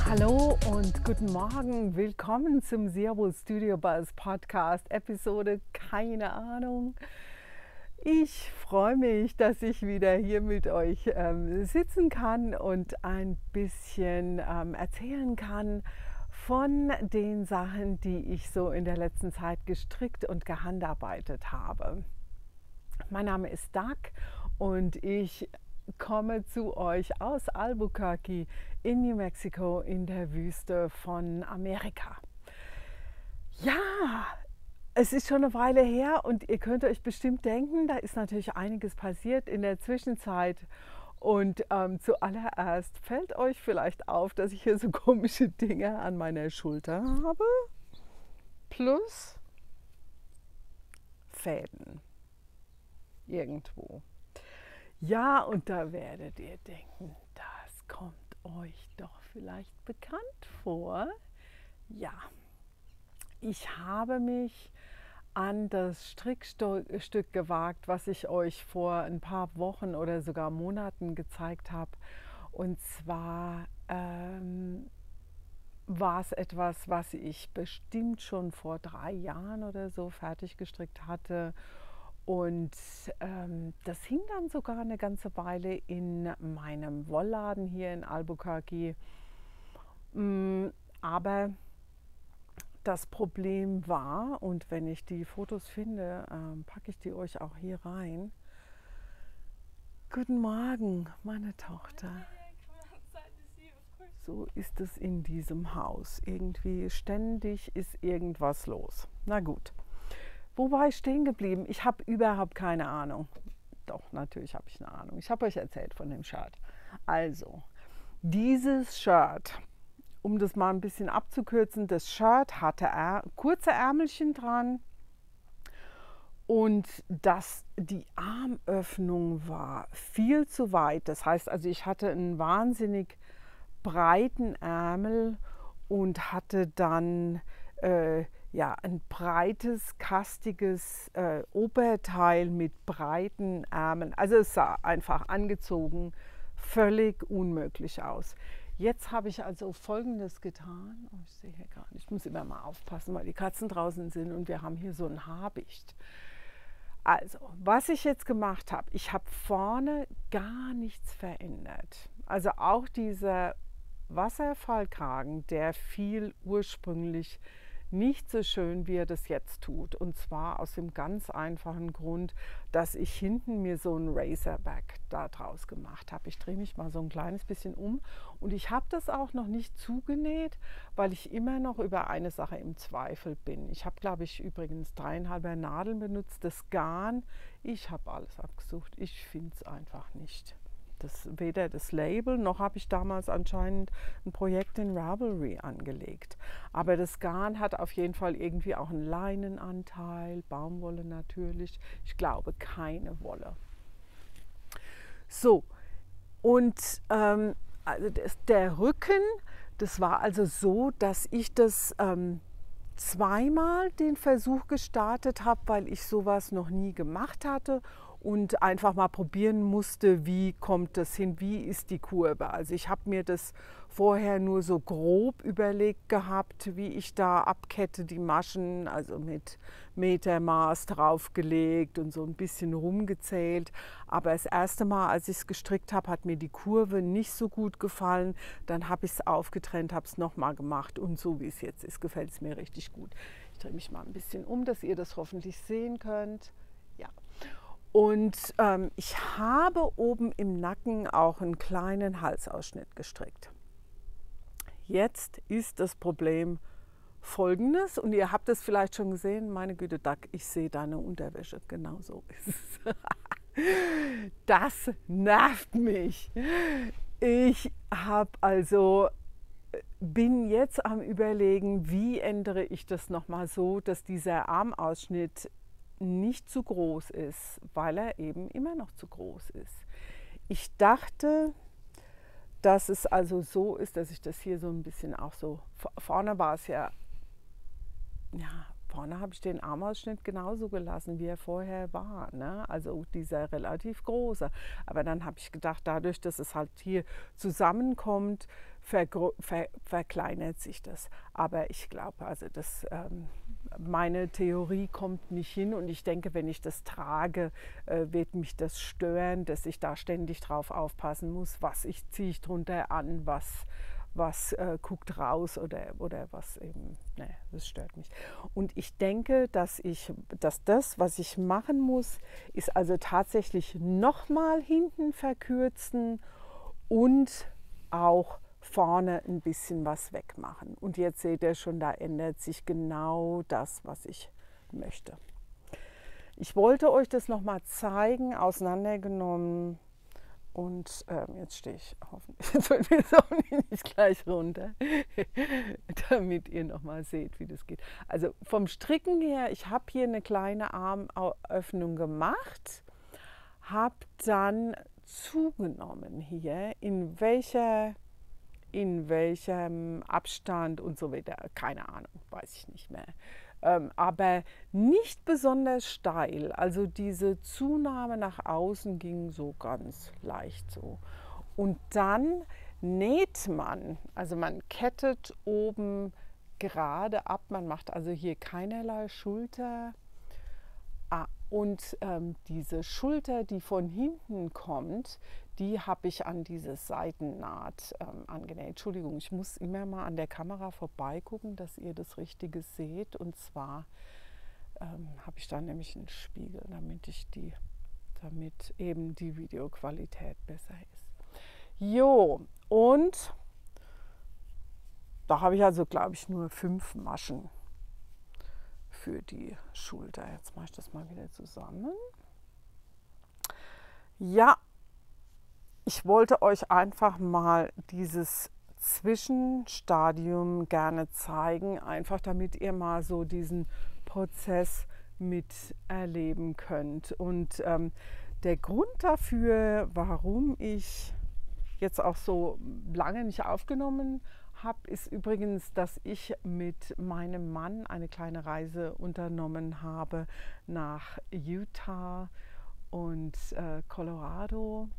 Hallo und guten Morgen. Willkommen zum Zero Studio Buzz Podcast Episode, keine Ahnung. Ich freue mich, dass ich wieder hier mit euch sitzen kann und ein bisschen erzählen kann von den Sachen, die ich so in der letzten Zeit gestrickt und gehandarbeitet habe. Mein Name ist Doug und ich komme zu euch aus Albuquerque in New Mexico in der Wüste von Amerika. Ja, es ist schon eine Weile her und ihr könnt euch bestimmt denken, da ist natürlich einiges passiert in der Zwischenzeit. Und zuallererst fällt euch vielleicht auf, dass ich hier so komische Dinge an meiner Schulter habe. Plus Fäden. Irgendwo. Ja, und da werdet ihr denken, das kommt euch doch vielleicht bekannt vor. Ja, ich habe mich an das Strickstück gewagt, was ich euch vor ein paar Wochen oder sogar Monaten gezeigt habe. Und zwar war es etwas, was ich bestimmt schon vor 3 Jahren oder so fertig gestrickt hatte. Und das hing dann sogar eine ganze Weile in meinem Wollladen hier in Albuquerque. Aber das Problem war, und wenn ich die Fotos finde, packe ich die euch auch hier rein. Guten Morgen, meine Tochter. So ist es in diesem Haus. Irgendwie ständig ist irgendwas los. Na gut. Wo war ich stehen geblieben? Ich habe überhaupt keine Ahnung. Doch, natürlich habe ich eine Ahnung. Ich habe euch erzählt von dem Shirt. Also, dieses Shirt, um das mal ein bisschen abzukürzen, das Shirt hatte kurze Ärmelchen dran und die Armöffnung war viel zu weit. Das heißt also, ich hatte einen wahnsinnig breiten Ärmel und hatte dann ein breites, kastiges Oberteil mit breiten Ärmeln. Also es sah einfach angezogen völlig unmöglich aus. Jetzt habe ich also Folgendes getan. Oh, ich sehe hier gar nicht. Ich muss immer mal aufpassen, weil die Katzen draußen sind und wir haben hier so ein Habicht. Also, was ich jetzt gemacht habe, ich habe vorne gar nichts verändert. Also auch dieser Wasserfallkragen, der fiel ursprünglich nicht so schön, wie er das jetzt tut. Und zwar aus dem ganz einfachen Grund, dass ich hinten mir so ein Racerback da draus gemacht habe. Ich drehe mich mal so ein kleines bisschen um und ich habe das auch noch nicht zugenäht, weil ich immer noch über eine Sache im Zweifel bin. Ich habe, glaube ich, übrigens 3,5er Nadeln benutzt, das Garn. Ich habe alles abgesucht. Ich finde es einfach nicht. Weder das Label, noch habe ich damals anscheinend ein Projekt in Ravelry angelegt. Aber das Garn hat auf jeden Fall irgendwie auch einen Leinenanteil, Baumwolle natürlich. Ich glaube keine Wolle. So, und also der Rücken, das war also so, dass ich das zweimal den Versuch gestartet habe, weil ich sowas noch nie gemacht hatte und einfach mal probieren musste, wie kommt das hin, wie ist die Kurve. Also ich habe mir das vorher nur so grob überlegt gehabt, wie ich da abkette die Maschen, also mit Metermaß draufgelegt und so ein bisschen rumgezählt. Aber das erste Mal, als ich es gestrickt habe, hat mir die Kurve nicht so gut gefallen. Dann habe ich es aufgetrennt, habe es nochmal gemacht und so wie es jetzt ist, gefällt es mir richtig gut. Ich drehe mich mal ein bisschen um, dass ihr das hoffentlich sehen könnt. Ja. Und ich habe oben im Nacken auch einen kleinen Halsausschnitt gestrickt. Jetzt ist das Problem Folgendes, und ihr habt es vielleicht schon gesehen, meine Güte, Doug, ich sehe deine Unterwäsche, genau so ist es. Das nervt mich. Ich bin jetzt am Überlegen, wie ändere ich das nochmal so, dass dieser Armausschnitt nicht zu groß ist, weil er eben immer noch zu groß ist. Ich dachte, dass es also so ist, dass ich das hier so ein bisschen auch so, vorne war es ja, vorne habe ich den Armausschnitt genauso gelassen, wie er vorher war, ne? Also dieser relativ große. Aber dann habe ich gedacht, dadurch, dass es halt hier zusammenkommt, verkleinert sich das. Aber ich glaube, also meine Theorie kommt nicht hin und ich denke, wenn ich das trage, wird mich das stören, dass ich da ständig drauf aufpassen muss, was ziehe ich drunter an, was guckt raus oder was eben, ne, das stört mich. Und ich denke, dass das, was ich machen muss, ist also tatsächlich nochmal hinten verkürzen und auch vorne ein bisschen was wegmachen. Und jetzt seht ihr schon, da ändert sich genau das, was ich möchte. Ich wollte euch das nochmal zeigen, auseinandergenommen. Und jetzt stehe ich hoffentlich, jetzt wird mir Sonne nicht gleich runter, damit ihr nochmal seht, wie das geht. Also vom Stricken her, ich habe hier eine kleine Armöffnung gemacht, habe dann zugenommen hier, in welchem Abstand und so weiter, keine Ahnung, weiß ich nicht mehr. Aber nicht besonders steil. Also diese Zunahme nach außen ging so ganz leicht so. Und dann näht man, also man kettet oben gerade ab, man macht also hier keinerlei Schulter. Und diese Schulter, die von hinten kommt, die habe ich an diese Seitennaht angenäht. Entschuldigung, ich muss immer mal an der Kamera vorbeigucken, dass ihr das Richtige seht. Und zwar habe ich da nämlich einen Spiegel, damit eben die Videoqualität besser ist. Jo, und da habe ich also, glaube ich, nur 5 Maschen für die Schulter. Jetzt mache ich das mal wieder zusammen. Ja, ich wollte euch einfach mal dieses Zwischenstadium gerne zeigen, einfach damit ihr mal so diesen Prozess miterleben könnt. Und der Grund dafür, warum ich jetzt auch so lange nicht aufgenommen habe, ist übrigens, dass ich mit meinem Mann eine kleine Reise unternommen habe nach Utah und Colorado.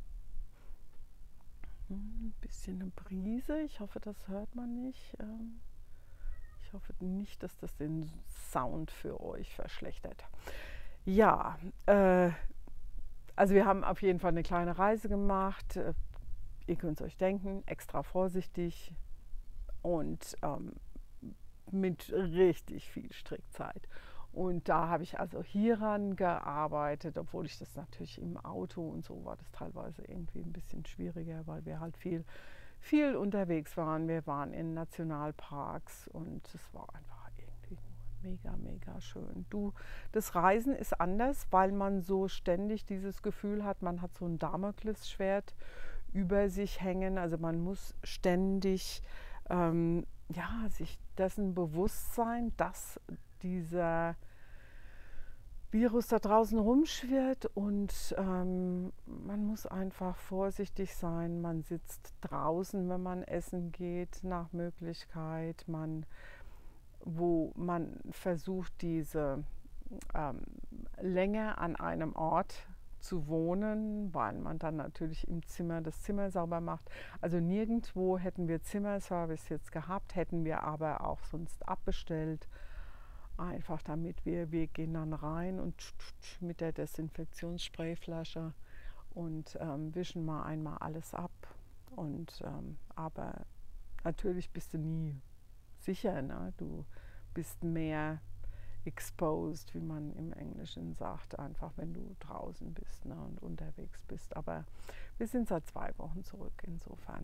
Ein bisschen eine Brise, ich hoffe, das hört man nicht. Ich hoffe nicht, dass das den Sound für euch verschlechtert. Ja, also wir haben auf jeden Fall eine kleine Reise gemacht. Ihr könnt es euch denken, extra vorsichtig und mit richtig viel Strickzeit. Und da habe ich also hieran gearbeitet, obwohl ich das natürlich im Auto und so war das teilweise irgendwie ein bisschen schwieriger, weil wir halt viel unterwegs waren. Wir waren in Nationalparks und es war einfach irgendwie mega, mega schön. Das Reisen ist anders, weil man so ständig dieses Gefühl hat, man hat so ein Damoklesschwert über sich hängen. Also man muss ständig sich dessen bewusst sein, dass dieser Virus da draußen rumschwirrt und man muss einfach vorsichtig sein. Man sitzt draußen, wenn man essen geht, nach Möglichkeit, wo man versucht, diese länger an einem Ort zu wohnen, weil man dann natürlich im Zimmer das Zimmer sauber macht. Also nirgendwo hätten wir Zimmerservice jetzt gehabt, hätten wir aber auch sonst abbestellt. Einfach damit wir gehen dann rein und mit der Desinfektionssprayflasche und wischen mal einmal alles ab. Und aber natürlich bist du nie sicher, ne? Du bist mehr exposed, wie man im Englischen sagt, einfach wenn du draußen bist, ne, und unterwegs bist. Aber wir sind seit 2 Wochen zurück, insofern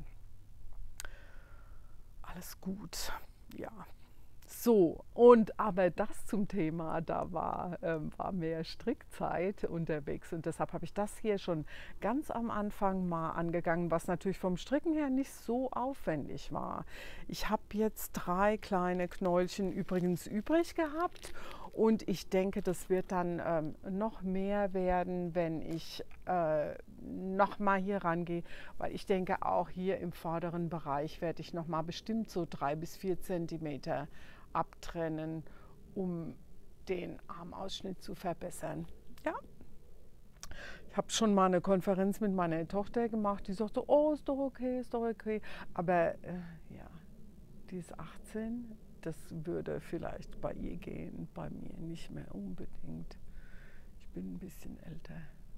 alles gut, ja. So, und aber das zum Thema, da war mehr Strickzeit unterwegs und deshalb habe ich das hier schon ganz am Anfang mal angegangen, was natürlich vom Stricken her nicht so aufwendig war. Ich habe jetzt 3 kleine Knäulchen übrigens übrig gehabt und ich denke, das wird dann noch mehr werden, wenn ich noch mal hier rangehe, weil ich denke, auch hier im vorderen Bereich werde ich noch mal bestimmt so 3 bis 4 Zentimeter abtrennen, um den Armausschnitt zu verbessern. Ja, ich habe schon mal eine Konferenz mit meiner Tochter gemacht, die sagte, oh, ist doch okay, ist doch okay. Aber ja, die ist 18, das würde vielleicht bei ihr gehen, bei mir nicht mehr unbedingt. Ich bin ein bisschen älter.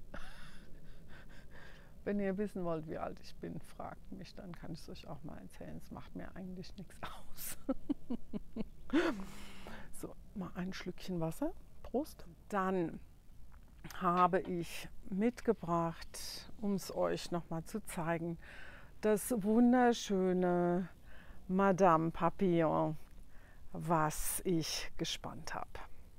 Wenn ihr wissen wollt, wie alt ich bin, fragt mich, dann kann ich es euch auch mal erzählen. Es macht mir eigentlich nichts aus. So, mal ein Schlückchen Wasser. Prost. Dann habe ich mitgebracht, um es euch nochmal zu zeigen, das wunderschöne Madame Papillon, was ich gespannt habe.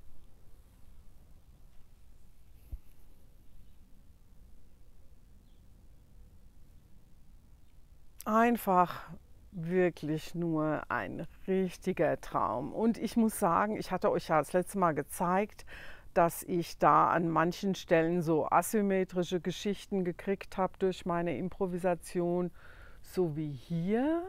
Einfach wirklich nur ein richtiger Traum. Und ich muss sagen, ich hatte euch ja das letzte Mal gezeigt, dass ich da an manchen Stellen so asymmetrische Geschichten gekriegt habe durch meine Improvisation, so wie hier.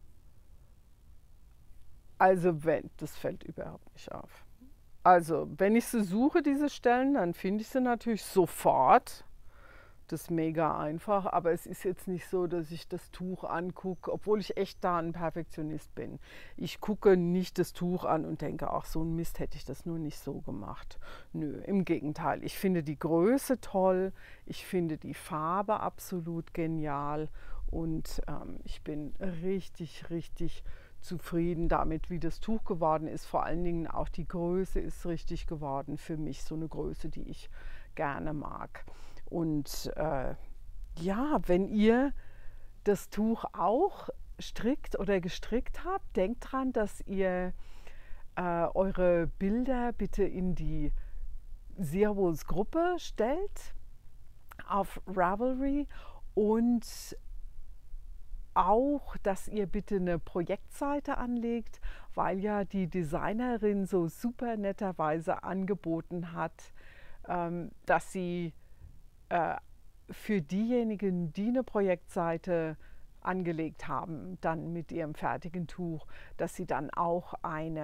Also das fällt überhaupt nicht auf. Also wenn ich sie suche, diese Stellen, dann finde ich sie natürlich sofort. Das ist mega einfach, aber es ist jetzt nicht so, dass ich das Tuch angucke, obwohl ich echt da ein Perfektionist bin. Ich gucke nicht das Tuch an und denke, ach, so ein Mist, hätte ich das nur nicht so gemacht. Nö, im Gegenteil. Ich finde die Größe toll, ich finde die Farbe absolut genial und ich bin richtig, richtig zufrieden damit, wie das Tuch geworden ist. Vor allen Dingen auch die Größe ist richtig geworden für mich, so eine Größe, die ich gerne mag. Und ja, wenn ihr das Tuch auch strickt oder gestrickt habt, denkt dran, dass ihr eure Bilder bitte in die Zero's Gruppe stellt auf Ravelry und auch, dass ihr bitte eine Projektseite anlegt, weil ja die Designerin so super netterweise angeboten hat, dass sie für diejenigen, die eine Projektseite angelegt haben, dann mit ihrem fertigen Tuch, dass sie dann auch ein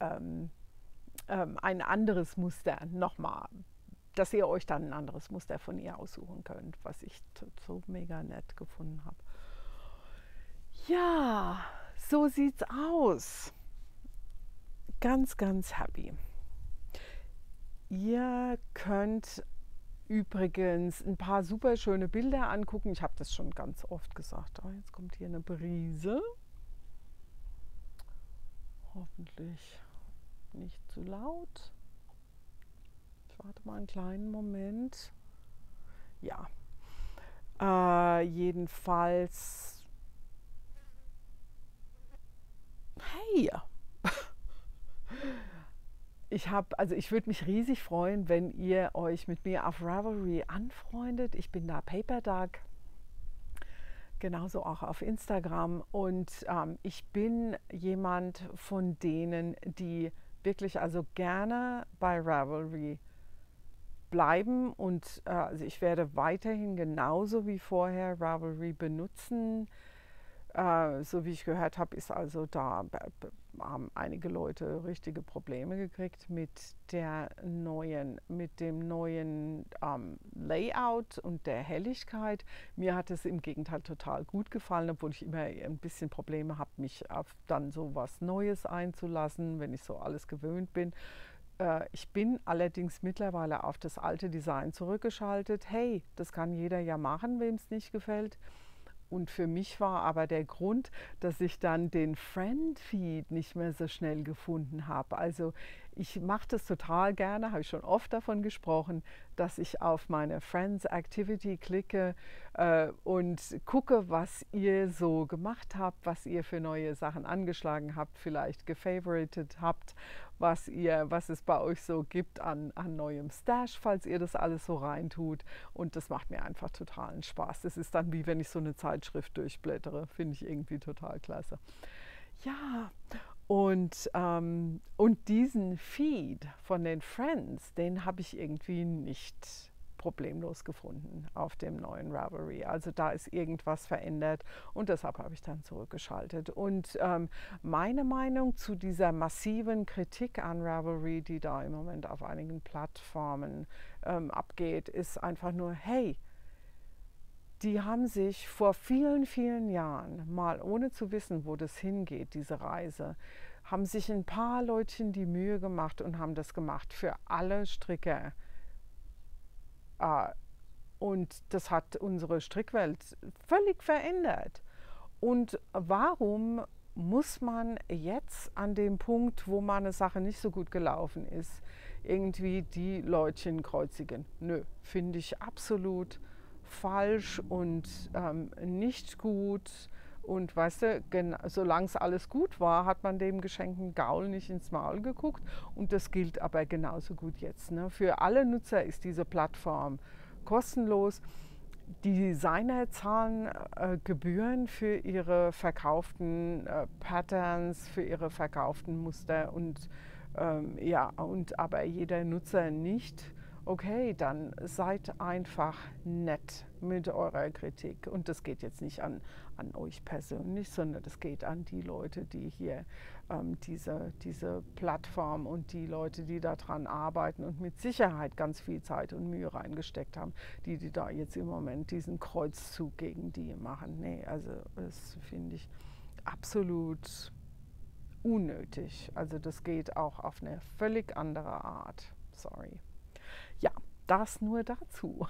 anderes Muster nochmal, dass ihr euch dann ein anderes Muster von ihr aussuchen könnt, was ich so mega nett gefunden habe. Ja, so sieht's aus. Ganz, ganz happy. Ihr könnt übrigens ein paar super schöne Bilder angucken. Ich habe das schon ganz oft gesagt. Oh, jetzt kommt hier eine Brise. Hoffentlich nicht zu laut. Ich warte mal einen kleinen Moment. Ja, jedenfalls. Hey! Ich würde mich riesig freuen, wenn ihr euch mit mir auf Ravelry anfreundet. Ich bin da Paperduck, genauso auch auf Instagram. Und ich bin jemand von denen, die wirklich also gerne bei Ravelry bleiben. Und also ich werde weiterhin genauso wie vorher Ravelry benutzen. So wie ich gehört habe, ist also da haben einige Leute richtige Probleme gekriegt mit dem neuen Layout und der Helligkeit. Mir hat es im Gegenteil total gut gefallen, obwohl ich immer ein bisschen Probleme habe, mich auf dann so was Neues einzulassen, wenn ich so alles gewöhnt bin. Ich bin allerdings mittlerweile auf das alte Design zurückgeschaltet. Hey, das kann jeder ja machen, wem es nicht gefällt. Und für mich war aber der Grund, dass ich dann den Friend-Feed nicht mehr so schnell gefunden habe. Also ich mache das total gerne, habe ich schon oft davon gesprochen, dass ich auf meine Friends Activity klicke und gucke, was ihr so gemacht habt, was ihr für neue Sachen angeschlagen habt, vielleicht gefavoritet habt, was es bei euch so gibt an neuem Stash, falls ihr das alles so reintut. Und das macht mir einfach totalen Spaß. Das ist dann wie wenn ich so eine Zeitschrift durchblättere. Finde ich irgendwie total klasse. Ja, und diesen Feed von den Friends, den habe ich irgendwie nicht problemlos gefunden auf dem neuen Ravelry. Also da ist irgendwas verändert und deshalb habe ich dann zurückgeschaltet. Und meine Meinung zu dieser massiven Kritik an Ravelry, die da im Moment auf einigen Plattformen abgeht, ist einfach nur, hey, die haben sich vor vielen, vielen Jahren, mal ohne zu wissen, wo das hingeht, diese Reise, haben sich ein paar Leutchen die Mühe gemacht und haben das gemacht für alle Stricker. Und das hat unsere Strickwelt völlig verändert. Und warum muss man jetzt an dem Punkt, wo mal eine Sache nicht so gut gelaufen ist, irgendwie die Leutchen kreuzigen? Nö, finde ich absolut falsch und nicht gut. Und weißt du, solange es alles gut war, hat man dem geschenkten Gaul nicht ins Maul geguckt. Und das gilt aber genauso gut jetzt. Ne? Für alle Nutzer ist diese Plattform kostenlos. Die Designer zahlen Gebühren für ihre verkauften Patterns, für ihre verkauften Muster und aber jeder Nutzer nicht. Okay, dann seid einfach nett mit eurer Kritik. Und das geht jetzt nicht an euch persönlich, sondern das geht an die Leute, die hier diese Plattform und die Leute, die daran arbeiten und mit Sicherheit ganz viel Zeit und Mühe reingesteckt haben, die da jetzt im Moment diesen Kreuzzug gegen die machen. Nee, also das finde ich absolut unnötig. Also das geht auch auf eine völlig andere Art. Sorry. Ja, das nur dazu.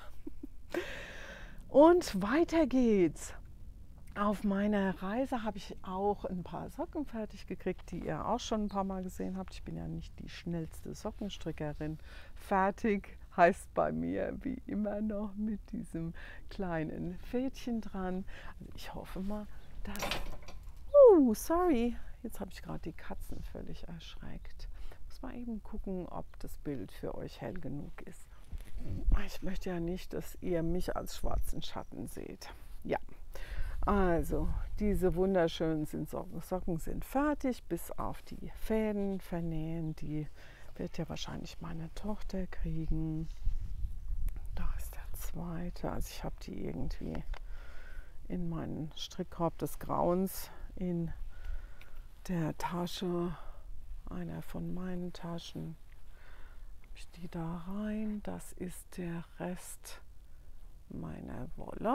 Und weiter geht's. Auf meiner Reise habe ich auch ein paar Socken fertig gekriegt, die ihr auch schon ein paar Mal gesehen habt. Ich bin ja nicht die schnellste Sockenstrickerin. Fertig heißt bei mir wie immer noch mit diesem kleinen Fädchen dran. Also ich hoffe mal, dass... sorry, jetzt habe ich gerade die Katzen völlig erschreckt. Mal eben gucken, ob das Bild für euch hell genug ist. Ich möchte ja nicht, dass ihr mich als schwarzen Schatten seht. Ja, also diese wunderschönen Socken sind fertig, bis auf die Fäden vernähen. Die wird ja wahrscheinlich meine Tochter kriegen. Da ist der zweite. Also ich habe die irgendwie in meinen Strickkorb des Grauens in der Tasche. Einer von meinen Taschen, habe ich die da rein. Das ist der Rest meiner Wolle.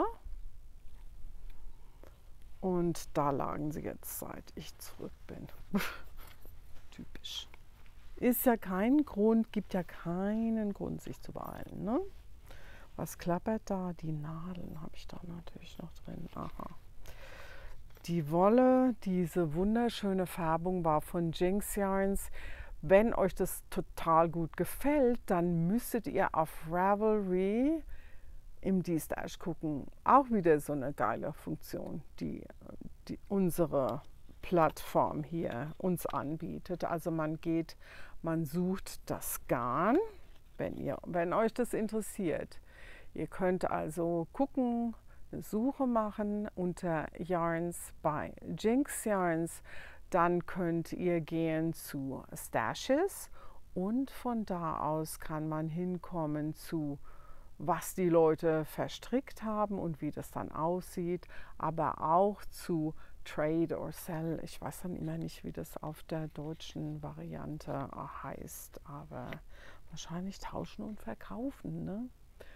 Und da lagen sie jetzt, seit ich zurück bin. Typisch. Ist ja kein Grund, gibt ja keinen Grund, sich zu beeilen. Ne? Was klappert da? Die Nadeln habe ich da natürlich noch drin. Aha. Die Wolle, diese wunderschöne Färbung war von Jinx Yarns. Wenn euch das total gut gefällt, dann müsstet ihr auf Ravelry im D-Stash gucken. Auch wieder so eine geile Funktion, die unsere Plattform hier uns anbietet. Also man sucht das Garn, wenn euch das interessiert. Ihr könnt also gucken, eine Suche machen unter Yarns bei Jinx Yarns, dann könnt ihr gehen zu Stashes und von da aus kann man hinkommen zu, was die Leute verstrickt haben und wie das dann aussieht, aber auch zu Trade or Sell. Ich weiß dann immer nicht, wie das auf der deutschen Variante heißt, aber wahrscheinlich tauschen und verkaufen, ne?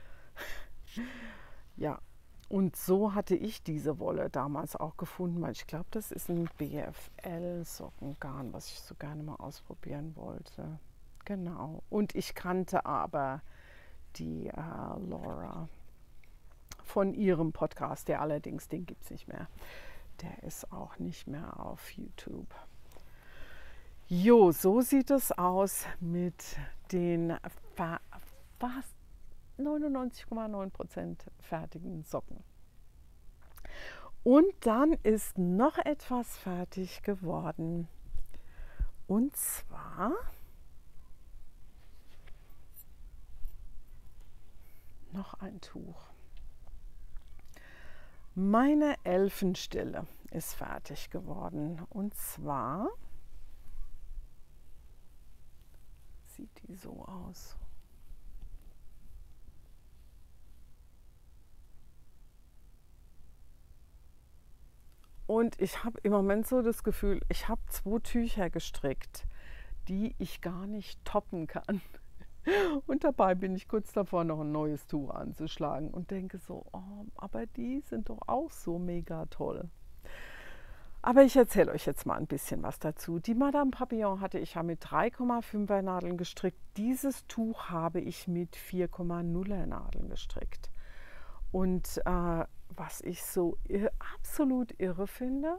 Ja. Und so hatte ich diese Wolle damals auch gefunden, weil ich glaube, das ist ein BFL-Sockengarn, was ich so gerne mal ausprobieren wollte. Genau. Und ich kannte aber die Laura von ihrem Podcast, den gibt es nicht mehr. Der ist auch nicht mehr auf YouTube. Jo, so sieht es aus mit den fast 99,9% fertigen Socken. Und dann ist noch etwas fertig geworden. Und zwar noch ein Tuch. Meine Elfenstille ist fertig geworden. Und zwar sieht die so aus. Und ich habe im Moment so das Gefühl, ich habe 2 Tücher gestrickt, die ich gar nicht toppen kann. Und dabei bin ich kurz davor, noch ein neues Tuch anzuschlagen und denke so, oh, aber die sind doch auch so mega toll. Aber ich erzähle euch jetzt mal ein bisschen was dazu. Die Madame Papillon hatte ich ja mit 3,5er Nadeln gestrickt. Dieses Tuch habe ich mit 4,0er Nadeln gestrickt. Und was ich so absolut irre finde,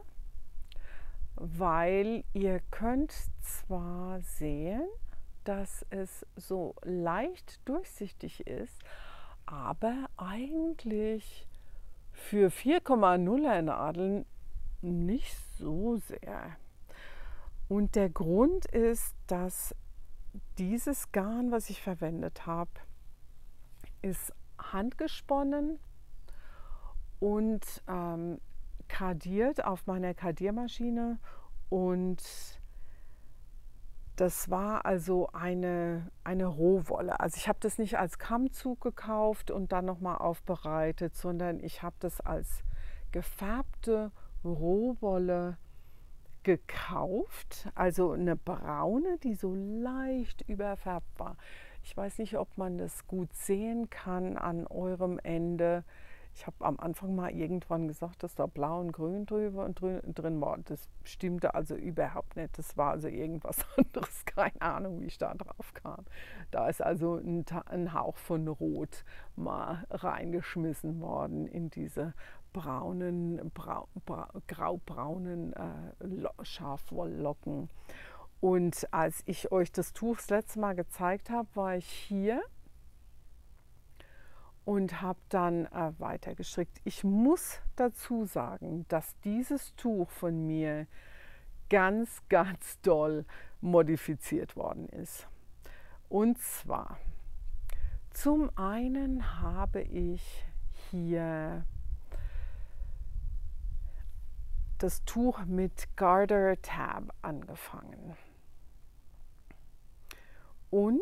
weil ihr könnt zwar sehen, dass es so leicht durchsichtig ist, aber eigentlich für 4,0er Nadeln nicht so sehr. Und der Grund ist, dass dieses Garn, was ich verwendet habe, ist handgesponnen und kardiert auf meiner Kardiermaschine, und das war also eine Rohwolle. Also ich habe das nicht als Kammzug gekauft und dann nochmal aufbereitet, sondern ich habe das als gefärbte Rohwolle gekauft, also eine braune, die so leicht überfärbt war. Ich weiß nicht, ob man das gut sehen kann an eurem Ende. Ich habe am Anfang mal irgendwann gesagt, dass da blau und grün drüber und drin war. Das stimmte also überhaupt nicht. Das war also irgendwas anderes. Keine Ahnung, wie ich da drauf kam. Da ist also ein Hauch von Rot mal reingeschmissen worden in diese braunen, graubraunen Schafwolllocken. Und als ich euch das Tuch das letzte Mal gezeigt habe, war ich hier und habe dann weiter gestrickt. Ich muss dazu sagen, dass dieses Tuch von mir ganz, ganz doll modifiziert worden ist. Und zwar, zum einen habe ich hier das Tuch mit Garter Tab angefangen. Und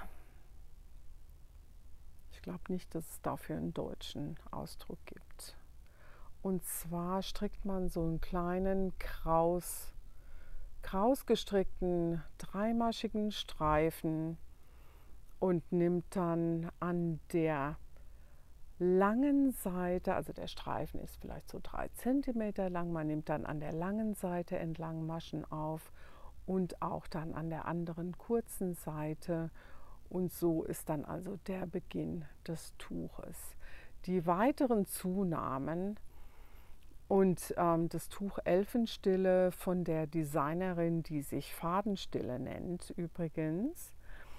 ich glaube nicht, dass es dafür einen deutschen Ausdruck gibt. Und zwar strickt man so einen kleinen kraus gestrickten dreimaschigen Streifen und nimmt dann an der langen Seite, also der Streifen ist vielleicht so 3 cm lang, man nimmt dann an der langen Seite entlang Maschen auf und auch dann an der anderen kurzen Seite, und so ist dann also der Beginn des Tuches. Die weiteren Zunahmen und das Tuch Elfenstille von der Designerin, die sich Fadenstille nennt übrigens,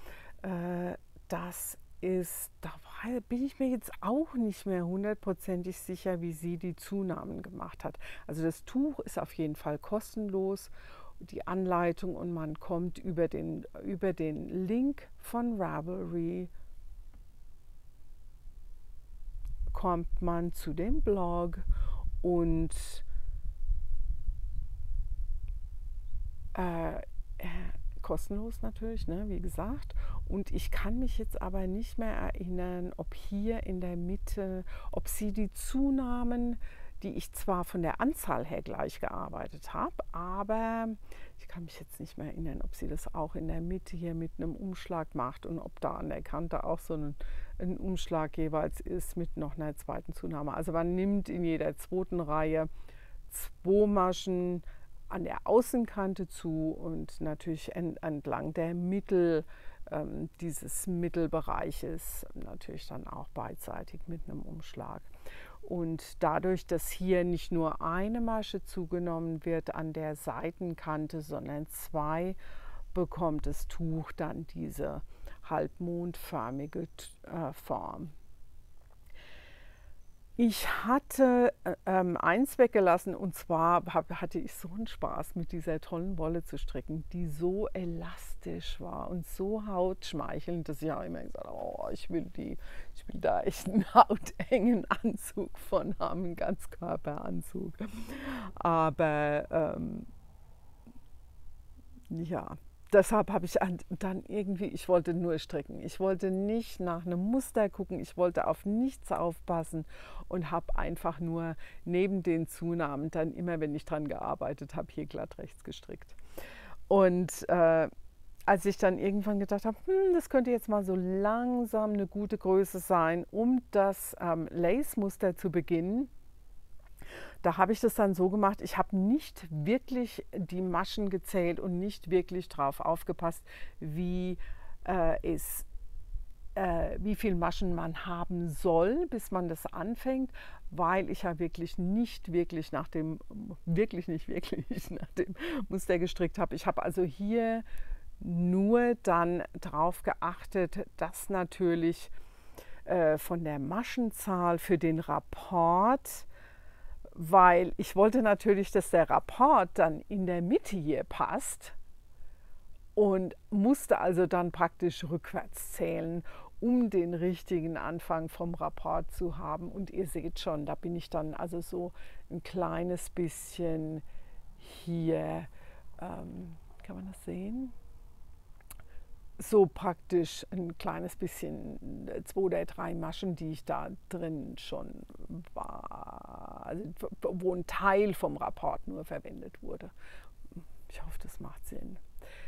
das ist, da bin ich mir jetzt auch nicht mehr hundertprozentig sicher, wie sie die Zunahmen gemacht hat. Also das Tuch ist auf jeden Fall kostenlos, die Anleitung, und man kommt über den Link von Ravelry, kommt man zu dem Blog und kostenlos natürlich, ne, wie gesagt. Und ich kann mich jetzt aber nicht mehr erinnern, ob hier in der Mitte, ob sie die Zunahmen, die ich zwar von der Anzahl her gleich gearbeitet habe, aber ich kann mich jetzt nicht mehr erinnern, ob sie das auch in der Mitte hier mit einem Umschlag macht und ob da an der Kante auch so ein Umschlag jeweils ist mit noch einer zweiten Zunahme. Also man nimmt in jeder zweiten Reihe 2 Maschen an der Außenkante zu und natürlich entlang der dieses Mittelbereiches natürlich dann auch beidseitig mit einem Umschlag. Und dadurch, dass hier nicht nur eine Masche zugenommen wird an der Seitenkante, sondern 2, bekommt das Tuch dann diese halbmondförmige Form. Ich hatte eins weggelassen, und zwar hatte ich so einen Spaß mit dieser tollen Wolle zu stricken, die so elastisch war und so hautschmeichelnd, dass ich auch immer gesagt habe, oh, ich will da echt einen hautengen Anzug von haben, einen Ganzkörperanzug. Aber ja, deshalb habe ich dann irgendwie, ich wollte nur stricken. Ich wollte nicht nach einem Muster gucken, ich wollte auf nichts aufpassen und habe einfach nur neben den Zunahmen dann immer, wenn ich dran gearbeitet habe, hier glatt rechts gestrickt. Und als ich dann irgendwann gedacht habe, das könnte jetzt mal so langsam eine gute Größe sein, um das Lace-Muster zu beginnen, da habe ich das dann so gemacht, ich habe nicht wirklich die Maschen gezählt und nicht wirklich drauf aufgepasst, wie wie viel Maschen man haben soll, bis man das anfängt, weil ich ja wirklich nicht wirklich nach dem Muster gestrickt habe. Ich habe also hier nur dann darauf geachtet, dass natürlich von der Maschenzahl für den Rapport, weil ich wollte natürlich, dass der Rapport dann in der Mitte hier passt und musste also dann praktisch rückwärts zählen, um den richtigen Anfang vom Rapport zu haben. Und ihr seht schon, da bin ich dann also so ein kleines bisschen hier, kann man das sehen? So praktisch ein kleines bisschen 2 oder 3 Maschen, die ich da drin schon war, also wo ein Teil vom Rapport nur verwendet wurde. Ich hoffe, das macht Sinn.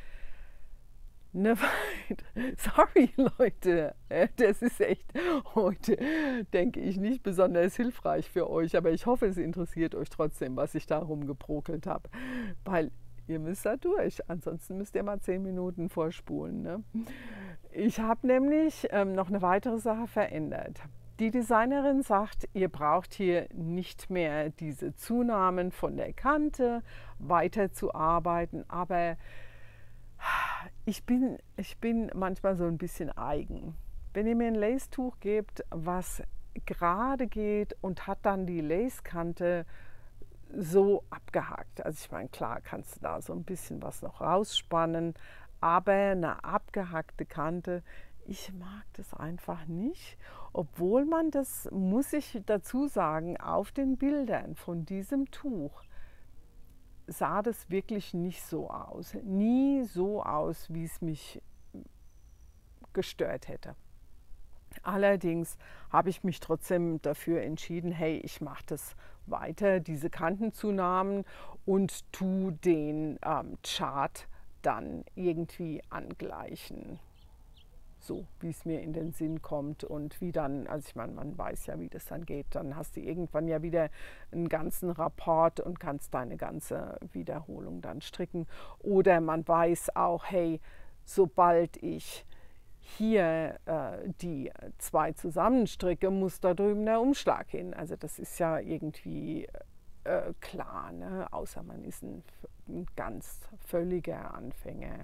Sorry Leute, das ist echt heute, denke ich, nicht besonders hilfreich für euch, aber ich hoffe, es interessiert euch trotzdem, was ich da rumgebrokelt habe, weil ihr müsst da durch, ansonsten müsst ihr mal 10 Minuten vorspulen. Ne? Ich habe nämlich noch eine weitere Sache verändert. Die Designerin sagt, ihr braucht hier nicht mehr diese Zunahmen von der Kante weiterzuarbeiten, aber ich bin manchmal so ein bisschen eigen. Wenn ihr mir ein Lace-Tuch gebt, was gerade geht und hat dann die Lace-Kante so abgehakt. Also ich meine, klar kannst du da so ein bisschen was noch rausspannen, aber eine abgehackte Kante, ich mag das einfach nicht. Obwohl man das, muss ich dazu sagen, auf den Bildern von diesem Tuch sah das wirklich nicht so aus. Nie so aus, wie es mich gestört hätte. Allerdings habe ich mich trotzdem dafür entschieden, hey, ich mache das weiter, diese Kantenzunahmen und tu den Chart dann irgendwie angleichen. So, wie es mir in den Sinn kommt und wie dann, also ich meine, man weiß ja, wie das dann geht, dann hast du irgendwann ja wieder einen ganzen Rapport und kannst deine ganze Wiederholung dann stricken. Oder man weiß auch, hey, sobald ich hier die 2 zusammenstricke, muss da drüben der Umschlag hin. Also das ist ja irgendwie klar, ne? Außer man ist ein ganz völliger Anfänger.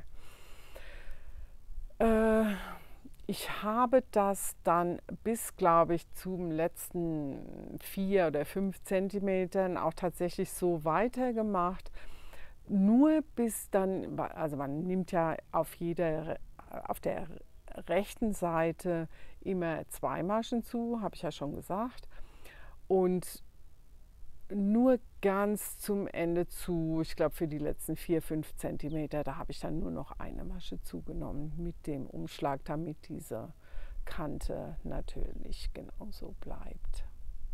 Ich habe das dann bis, glaube ich, zum letzten 4 oder 5 Zentimetern auch tatsächlich so weitergemacht. Nur bis dann, also man nimmt ja auf der rechten Seite immer 2 Maschen zu, habe ich ja schon gesagt. Und nur ganz zum Ende zu, ich glaube für die letzten 4, 5 Zentimeter, da habe ich dann nur noch eine Masche zugenommen mit dem Umschlag, damit diese Kante natürlich genauso bleibt.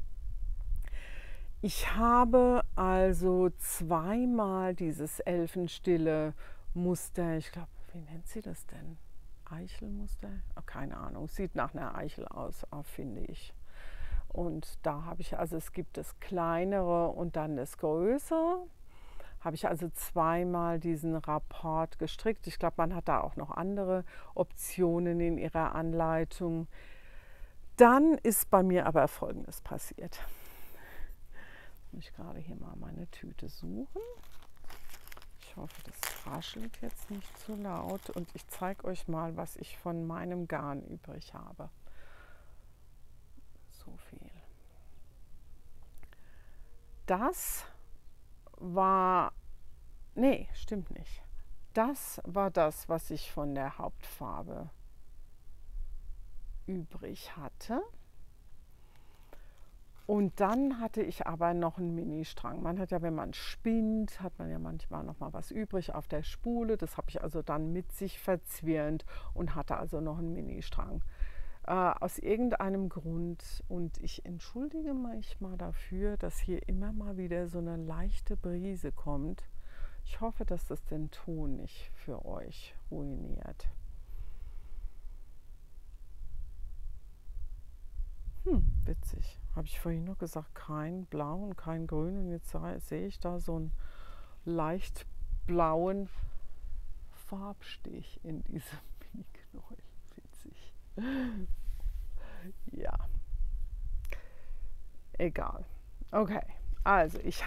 Ich habe also zweimal dieses elfenstille Muster, ich glaube, wie nennt sie das denn? Eichelmuster? Oh, keine Ahnung, sieht nach einer Eichel aus, finde ich. Und da habe ich, also es gibt das kleinere und dann das größere. Habe ich also zweimal diesen Rapport gestrickt. Ich glaube, man hat da auch noch andere Optionen in ihrer Anleitung. Dann ist bei mir aber Folgendes passiert. Ich muss gerade hier mal meine Tüte suchen. Ich hoffe, das raschelt jetzt nicht zu laut. Und ich zeige euch mal, was ich von meinem Garn übrig habe. So viel. Das war, nee, stimmt nicht. Das war das, was ich von der Hauptfarbe übrig hatte. Und dann hatte ich aber noch einen Ministrang. Man hat ja, wenn man spinnt, hat man ja manchmal noch mal was übrig auf der Spule. Das habe ich also dann mit sich verzwirnt und hatte also noch einen Ministrang. Aus irgendeinem Grund, und ich entschuldige mich mal dafür, dass hier immer mal wieder so eine leichte Brise kommt. Ich hoffe, dass das den Ton nicht für euch ruiniert. Witzig. Habe ich vorhin noch gesagt, kein Blau und kein Grün. Und jetzt sehe ich da so einen leicht blauen Farbstich in diesem Mini-Knäuel. Witzig. Ja, egal. Okay, also ich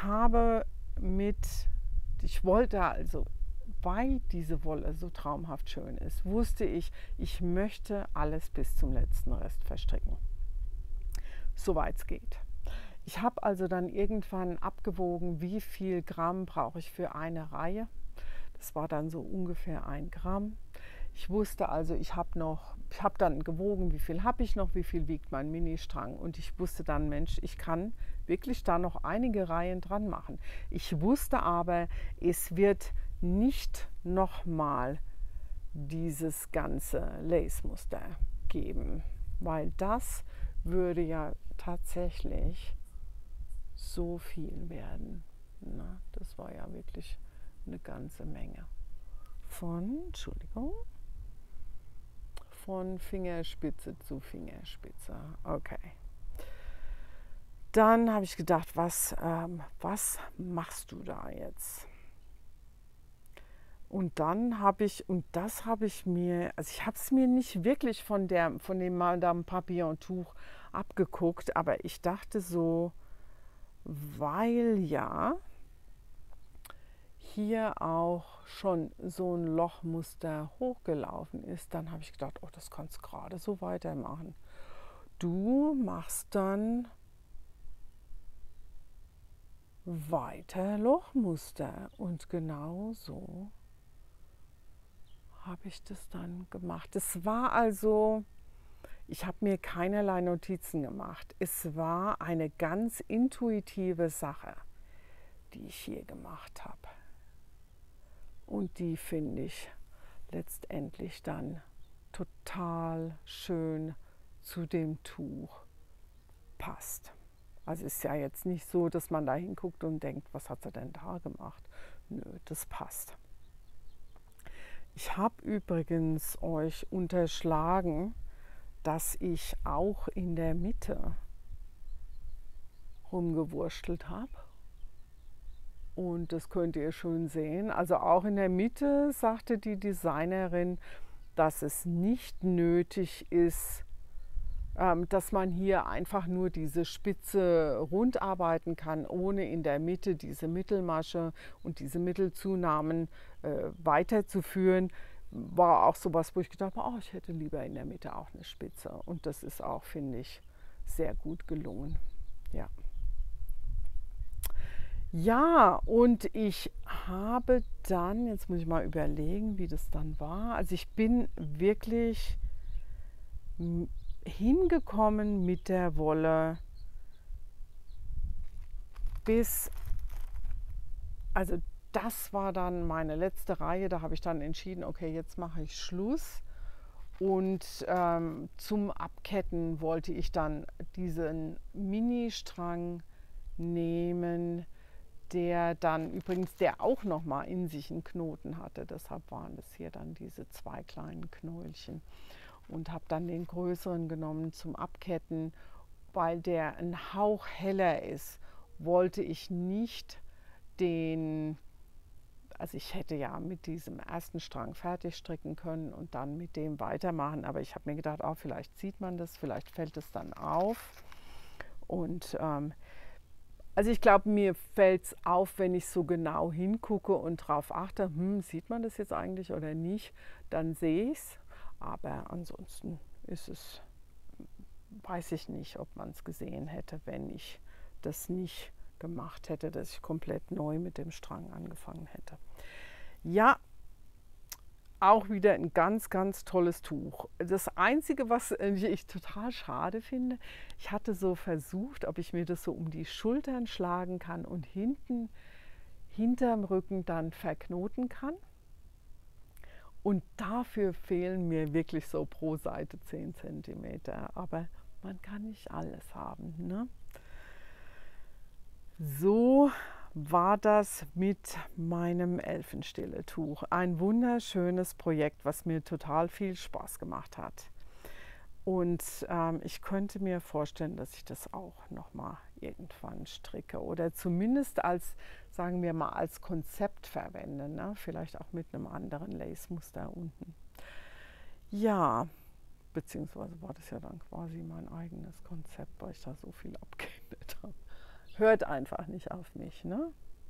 wollte also, weil diese Wolle so traumhaft schön ist, wusste ich, ich möchte alles bis zum letzten Rest verstricken. Soweit es geht. Ich habe also dann irgendwann abgewogen, wie viel Gramm brauche ich für eine Reihe. Das war dann so ungefähr 1 Gramm. Ich wusste also, ich habe dann gewogen, wie viel habe ich noch, wie viel wiegt mein Ministrang. Und ich wusste dann, Mensch, ich kann wirklich da noch einige Reihen dran machen. Ich wusste aber, es wird nicht nochmal dieses ganze Lace-Muster geben, weil das würde ja tatsächlich so viel werden. Na, das war ja wirklich eine ganze Menge. Von Fingerspitze zu Fingerspitze. Okay. Dann habe ich gedacht, was machst du da jetzt? Und dann habe ich mir, also ich habe es mir nicht wirklich von dem Madame Papillon Tuch abgeguckt, aber ich dachte so, weil ja hier auch schon so ein Lochmuster hochgelaufen ist, dann habe ich gedacht, oh, das kannst du gerade so weitermachen. Du machst dann weiter Lochmuster und genau so habe ich das dann gemacht. Es war also, ich habe mir keinerlei Notizen gemacht. Es war eine ganz intuitive Sache, die ich hier gemacht habe. Und die finde ich letztendlich dann total schön zu dem Tuch passt. Also ist ja jetzt nicht so, dass man da hinguckt und denkt, was hat sie denn da gemacht? Nö, das passt. Ich habe übrigens euch unterschlagen, dass ich auch in der Mitte rumgewurstelt habe. Und das könnt ihr schön sehen. Also auch in der Mitte sagte die Designerin, dass es nicht nötig ist, dass man hier einfach nur diese Spitze rund arbeiten kann, ohne in der Mitte diese Mittelmasche und diese Mittelzunahmen weiterzuführen. War auch sowas, wo ich gedacht habe, oh, ich hätte lieber in der Mitte auch eine Spitze. Und das ist auch, finde ich, sehr gut gelungen. Ja. Ja, und ich habe dann, jetzt muss ich mal überlegen, wie das dann war. Also ich bin wirklich hingekommen mit der Wolle also das war dann meine letzte Reihe. Da habe ich dann entschieden, okay, jetzt mache ich Schluss. Und zum Abketten wollte ich dann diesen Mini-Strang nehmen, der auch noch mal in sich einen Knoten hatte. Deshalb waren das hier dann diese 2 kleinen Knäulchen. Und habe dann den größeren genommen zum Abketten, weil der ein Hauch heller ist, wollte ich nicht also ich hätte ja mit diesem ersten Strang fertig stricken können und dann mit dem weitermachen, aber ich habe mir gedacht, oh, vielleicht sieht man das, vielleicht fällt es dann auf. Und also ich glaube, mir fällt es auf, wenn ich so genau hingucke und darauf achte, sieht man das jetzt eigentlich oder nicht, dann sehe ich es. Aber ansonsten weiß ich nicht, ob man es gesehen hätte, wenn ich das nicht gemacht hätte, dass ich komplett neu mit dem Strang angefangen hätte. Ja, auch wieder ein ganz, ganz tolles Tuch. Das Einzige, was ich total schade finde, ich hatte so versucht, ob ich mir das so um die Schultern schlagen kann und hinterm Rücken dann verknoten kann. Und dafür fehlen mir wirklich so pro Seite 10 cm. Aber man kann nicht alles haben, ne? So war das mit meinem Elfenstille-Tuch. Ein wunderschönes Projekt, was mir total viel Spaß gemacht hat. Und ich könnte mir vorstellen, dass ich das auch nochmal irgendwann stricke oder zumindest als, sagen wir mal, als Konzept verwende. Ne? Vielleicht auch mit einem anderen Lace-Muster unten. Ja, beziehungsweise war das ja dann quasi mein eigenes Konzept, weil ich da so viel abgeändert habe. Hört einfach nicht auf mich. Ne?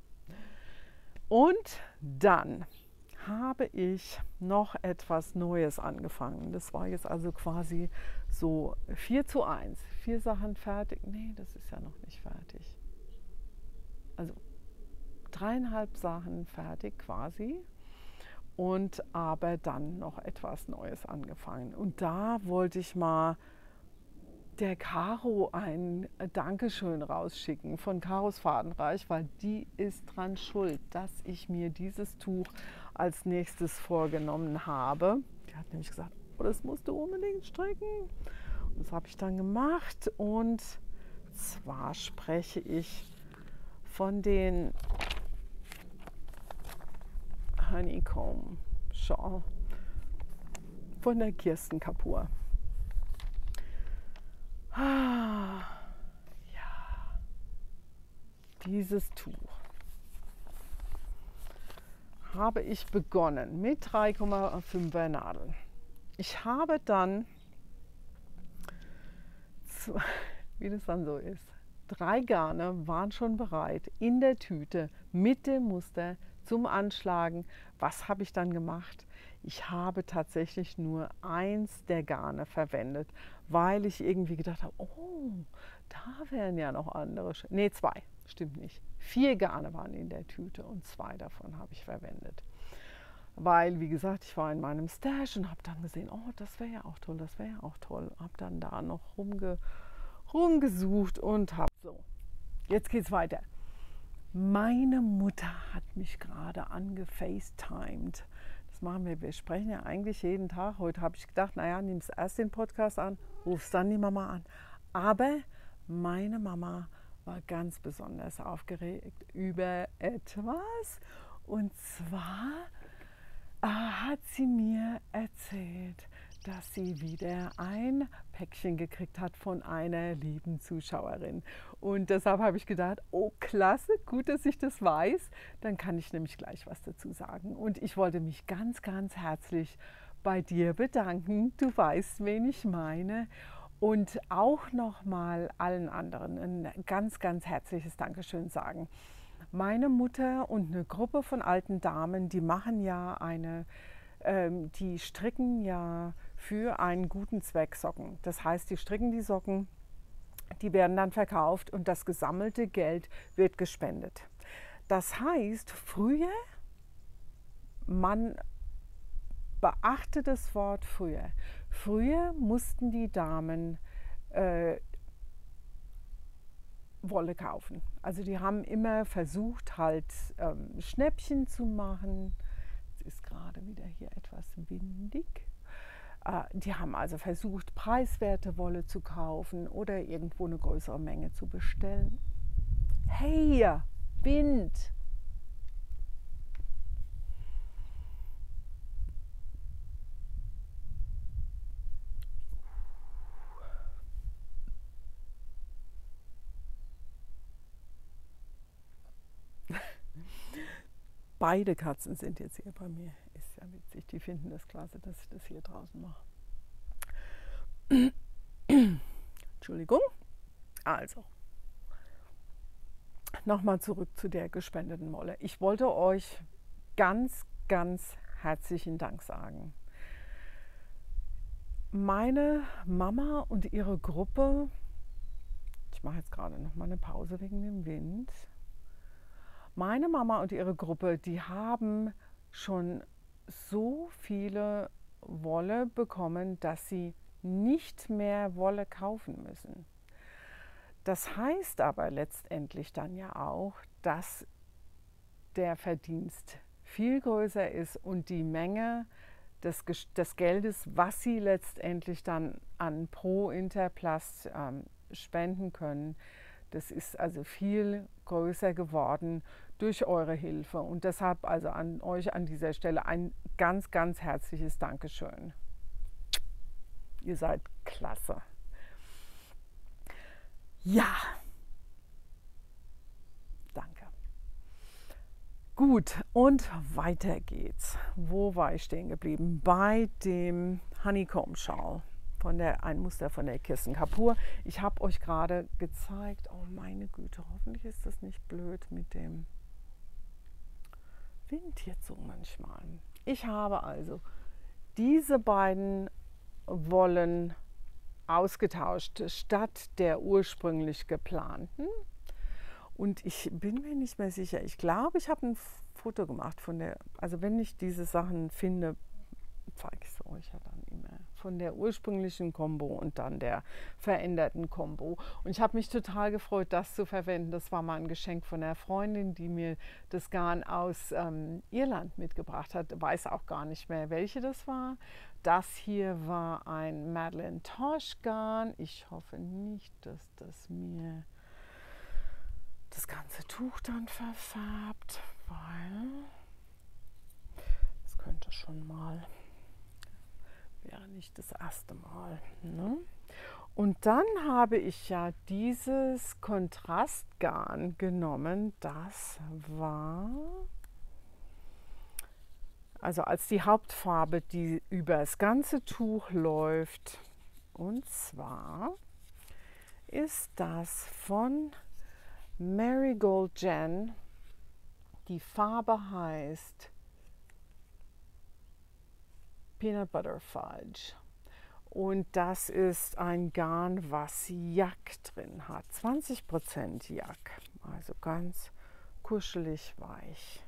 Und dann habe ich noch etwas Neues angefangen. Das war jetzt also quasi so 4:1. 4 Sachen fertig. Nee, das ist ja noch nicht fertig. Also 3,5 Sachen fertig quasi. Und aber dann noch etwas Neues angefangen. Und da wollte ich mal der Caro ein Dankeschön rausschicken von Caros Fadenreich, weil die ist dran schuld, dass ich mir dieses Tuch als nächstes vorgenommen habe. Die hat nämlich gesagt, oh, das musst du unbedingt stricken. Und das habe ich dann gemacht. Und zwar spreche ich von den Honeycomb Shawl von der Kirsten Kapoor. Ja, dieses Tuch habe ich begonnen mit 3,5er Nadeln. Ich habe dann, wie das dann so ist, 3 Garne waren schon bereit in der Tüte mit dem Muster zum Anschlagen. Was habe ich dann gemacht? Ich habe tatsächlich nur 1 der Garne verwendet, weil ich irgendwie gedacht habe, oh, da wären ja noch andere. Nee, 2, stimmt nicht. 4 Garne waren in der Tüte und 2 davon habe ich verwendet. Weil, wie gesagt, ich war in meinem Stash und habe dann gesehen, oh, das wäre ja auch toll, das wäre ja auch toll. Habe dann da noch rumgesucht und habe so. Jetzt geht's weiter. Meine Mutter hat mich gerade angefacetimed. Das machen wir. Wir sprechen ja eigentlich jeden Tag. Heute habe ich gedacht, naja, nimmst erst den Podcast an, rufst dann die Mama an. Aber meine Mama war ganz besonders aufgeregt über etwas. Und zwar hat sie mir erzählt, dass sie wieder ein Päckchen gekriegt hat von einer lieben Zuschauerin. Und deshalb habe ich gedacht, oh klasse, gut, dass ich das weiß. Dann kann ich nämlich gleich was dazu sagen. Und ich wollte mich ganz, ganz herzlich bei dir bedanken. Du weißt, wen ich meine. Und auch nochmal allen anderen ein ganz, ganz herzliches Dankeschön sagen. Meine Mutter und eine Gruppe von alten Damen, die machen ja die stricken ja für einen guten Zweck Socken. Das heißt, die stricken die Socken, die werden dann verkauft und das gesammelte Geld wird gespendet. Das heißt, früher, man beachte das Wort früher mussten die Damen Wolle kaufen. Also die haben immer versucht, halt Schnäppchen zu machen. Es ist gerade wieder hier etwas windig. Die haben also versucht, preiswerte Wolle zu kaufen oder irgendwo eine größere Menge zu bestellen. Hey, Wind! Beide Katzen sind jetzt hier bei mir. Ist ja witzig. Die finden das klasse, dass ich das hier draußen mache. Entschuldigung. Also, nochmal zurück zu der gespendeten Wolle. Ich wollte euch ganz, ganz herzlichen Dank sagen. Meine Mama und ihre Gruppe, ich mache jetzt gerade noch mal eine Pause wegen dem Wind. Meine Mama und ihre Gruppe, die haben schon so viele Wolle bekommen, dass sie nicht mehr Wolle kaufen müssen. Das heißt aber letztendlich dann ja auch, dass der Verdienst viel größer ist und die Menge des Geldes, was sie letztendlich dann an Pro Interplast spenden können, das ist also viel größer geworden durch eure Hilfe. Und deshalb also an euch an dieser Stelle ein ganz, ganz herzliches Dankeschön. Ihr seid klasse. Ja, danke. Gut, und weiter geht's. Wo war ich stehen geblieben? Bei dem Honeycomb Shawl. Ein Muster von der Kirsten Kapoor. Ich habe euch gerade gezeigt, oh meine Güte, hoffentlich ist das nicht blöd mit dem Wind hier so manchmal. Ich habe also diese beiden Wollen ausgetauscht statt der ursprünglich geplanten. Und ich bin mir nicht mehr sicher. Ich glaube, ich habe ein Foto gemacht von der, also wenn ich diese Sachen finde, zeige ich es euch ja dann immer, von der ursprünglichen Combo und dann der veränderten Combo. Und ich habe mich total gefreut, das zu verwenden. Das war mal ein Geschenk von einer Freundin, die mir das Garn aus Irland mitgebracht hat. Weiß auch gar nicht mehr, welche das war. Das hier war ein Madeleine Tosh Garn. Ich hoffe nicht, dass das mir das ganze Tuch dann verfärbt, weil das könnte schon mal, wäre nicht das erste Mal. Ne? Und dann habe ich ja dieses Kontrastgarn genommen, das war also als die Hauptfarbe, die über das ganze Tuch läuft. Und zwar ist das von Marigold Jen. Die Farbe heißt Peanut Butter Fudge. Und das ist ein Garn, was Jack drin hat. 20% Jack. Also ganz kuschelig weich.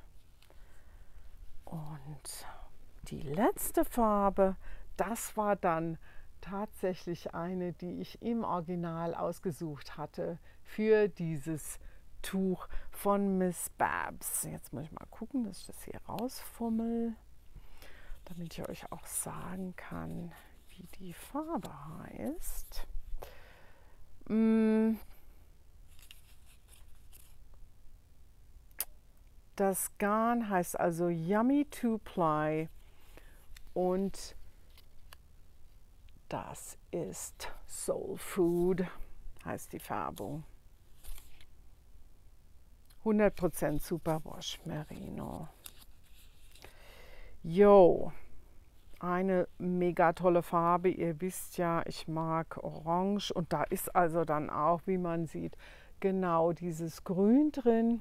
Und die letzte Farbe, das war dann tatsächlich eine, die ich im Original ausgesucht hatte für dieses Tuch von Miss Babs. Jetzt muss ich mal gucken, dass ich das hier rausfummel, damit ich euch auch sagen kann, wie die Farbe heißt. Das Garn heißt also Yummy 2-Ply und das ist Soul Food, heißt die Färbung. 100% Superwash Merino. Jo, eine mega tolle Farbe. Ihr wisst ja, ich mag Orange und da ist also dann auch, wie man sieht, genau dieses Grün drin.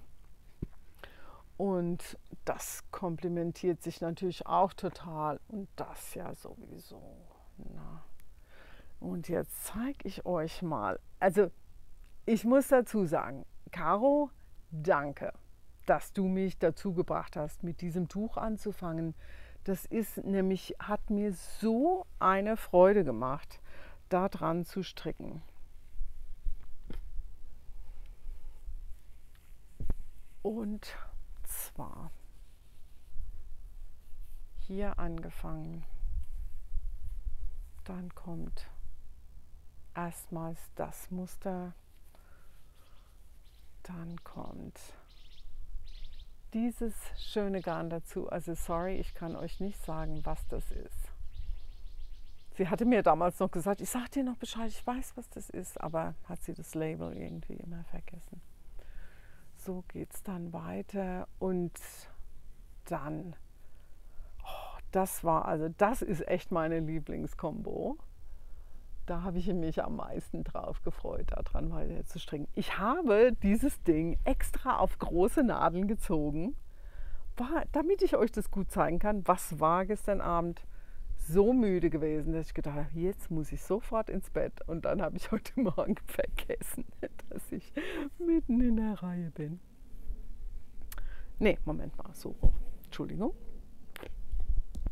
Und das komplementiert sich natürlich auch total und das ja sowieso. Na. Und jetzt zeige ich euch mal, also ich muss dazu sagen, Caro, danke, dass du mich dazu gebracht hast, mit diesem Tuch anzufangen. Das ist nämlich, hat mir so eine Freude gemacht, da dran zu stricken. Und zwar hier angefangen, dann kommt erstmals das Muster, dann kommt dieses schöne Garn dazu. Also sorry, ich kann euch nicht sagen, was das ist. Sie hatte mir damals noch gesagt, ich sage dir noch Bescheid, ich weiß, was das ist, aber hat sie das Label irgendwie immer vergessen. So geht es dann weiter und dann, oh, das ist echt meine Lieblingskombo. Da habe ich mich am meisten drauf gefreut, daran weiter zu stricken. Ich habe dieses Ding extra auf große Nadeln gezogen, damit ich euch das gut zeigen kann. Was war gestern Abend? So müde gewesen, dass ich gedacht habe, jetzt muss ich sofort ins Bett. Und dann habe ich heute Morgen vergessen, dass ich mitten in der Reihe bin. Nee, Moment mal, so rum. Entschuldigung.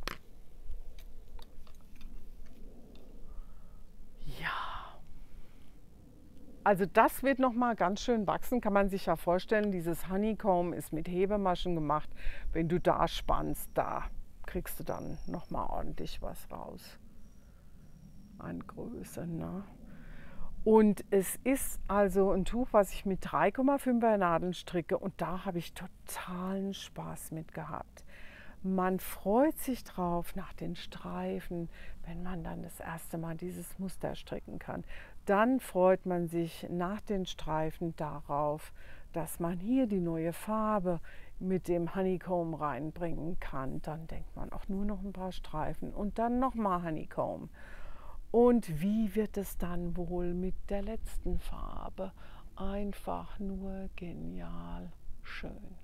Also das wird noch mal ganz schön wachsen, kann man sich ja vorstellen. Dieses Honeycomb ist mit Hebemaschen gemacht. Wenn du da spannst, da kriegst du dann noch mal ordentlich was raus. An Größe, ne? Und es ist also ein Tuch, was ich mit 3,5er Nadeln stricke und da habe ich totalen Spaß mit gehabt. Man freut sich drauf nach den Streifen, wenn man dann das erste Mal dieses Muster stricken kann. Dann freut man sich nach den Streifen darauf, dass man hier die neue Farbe mit dem Honeycomb reinbringen kann. Dann denkt man auch nur noch ein paar Streifen und dann nochmal Honeycomb. Und wie wird es dann wohl mit der letzten Farbe? Einfach nur genial schön.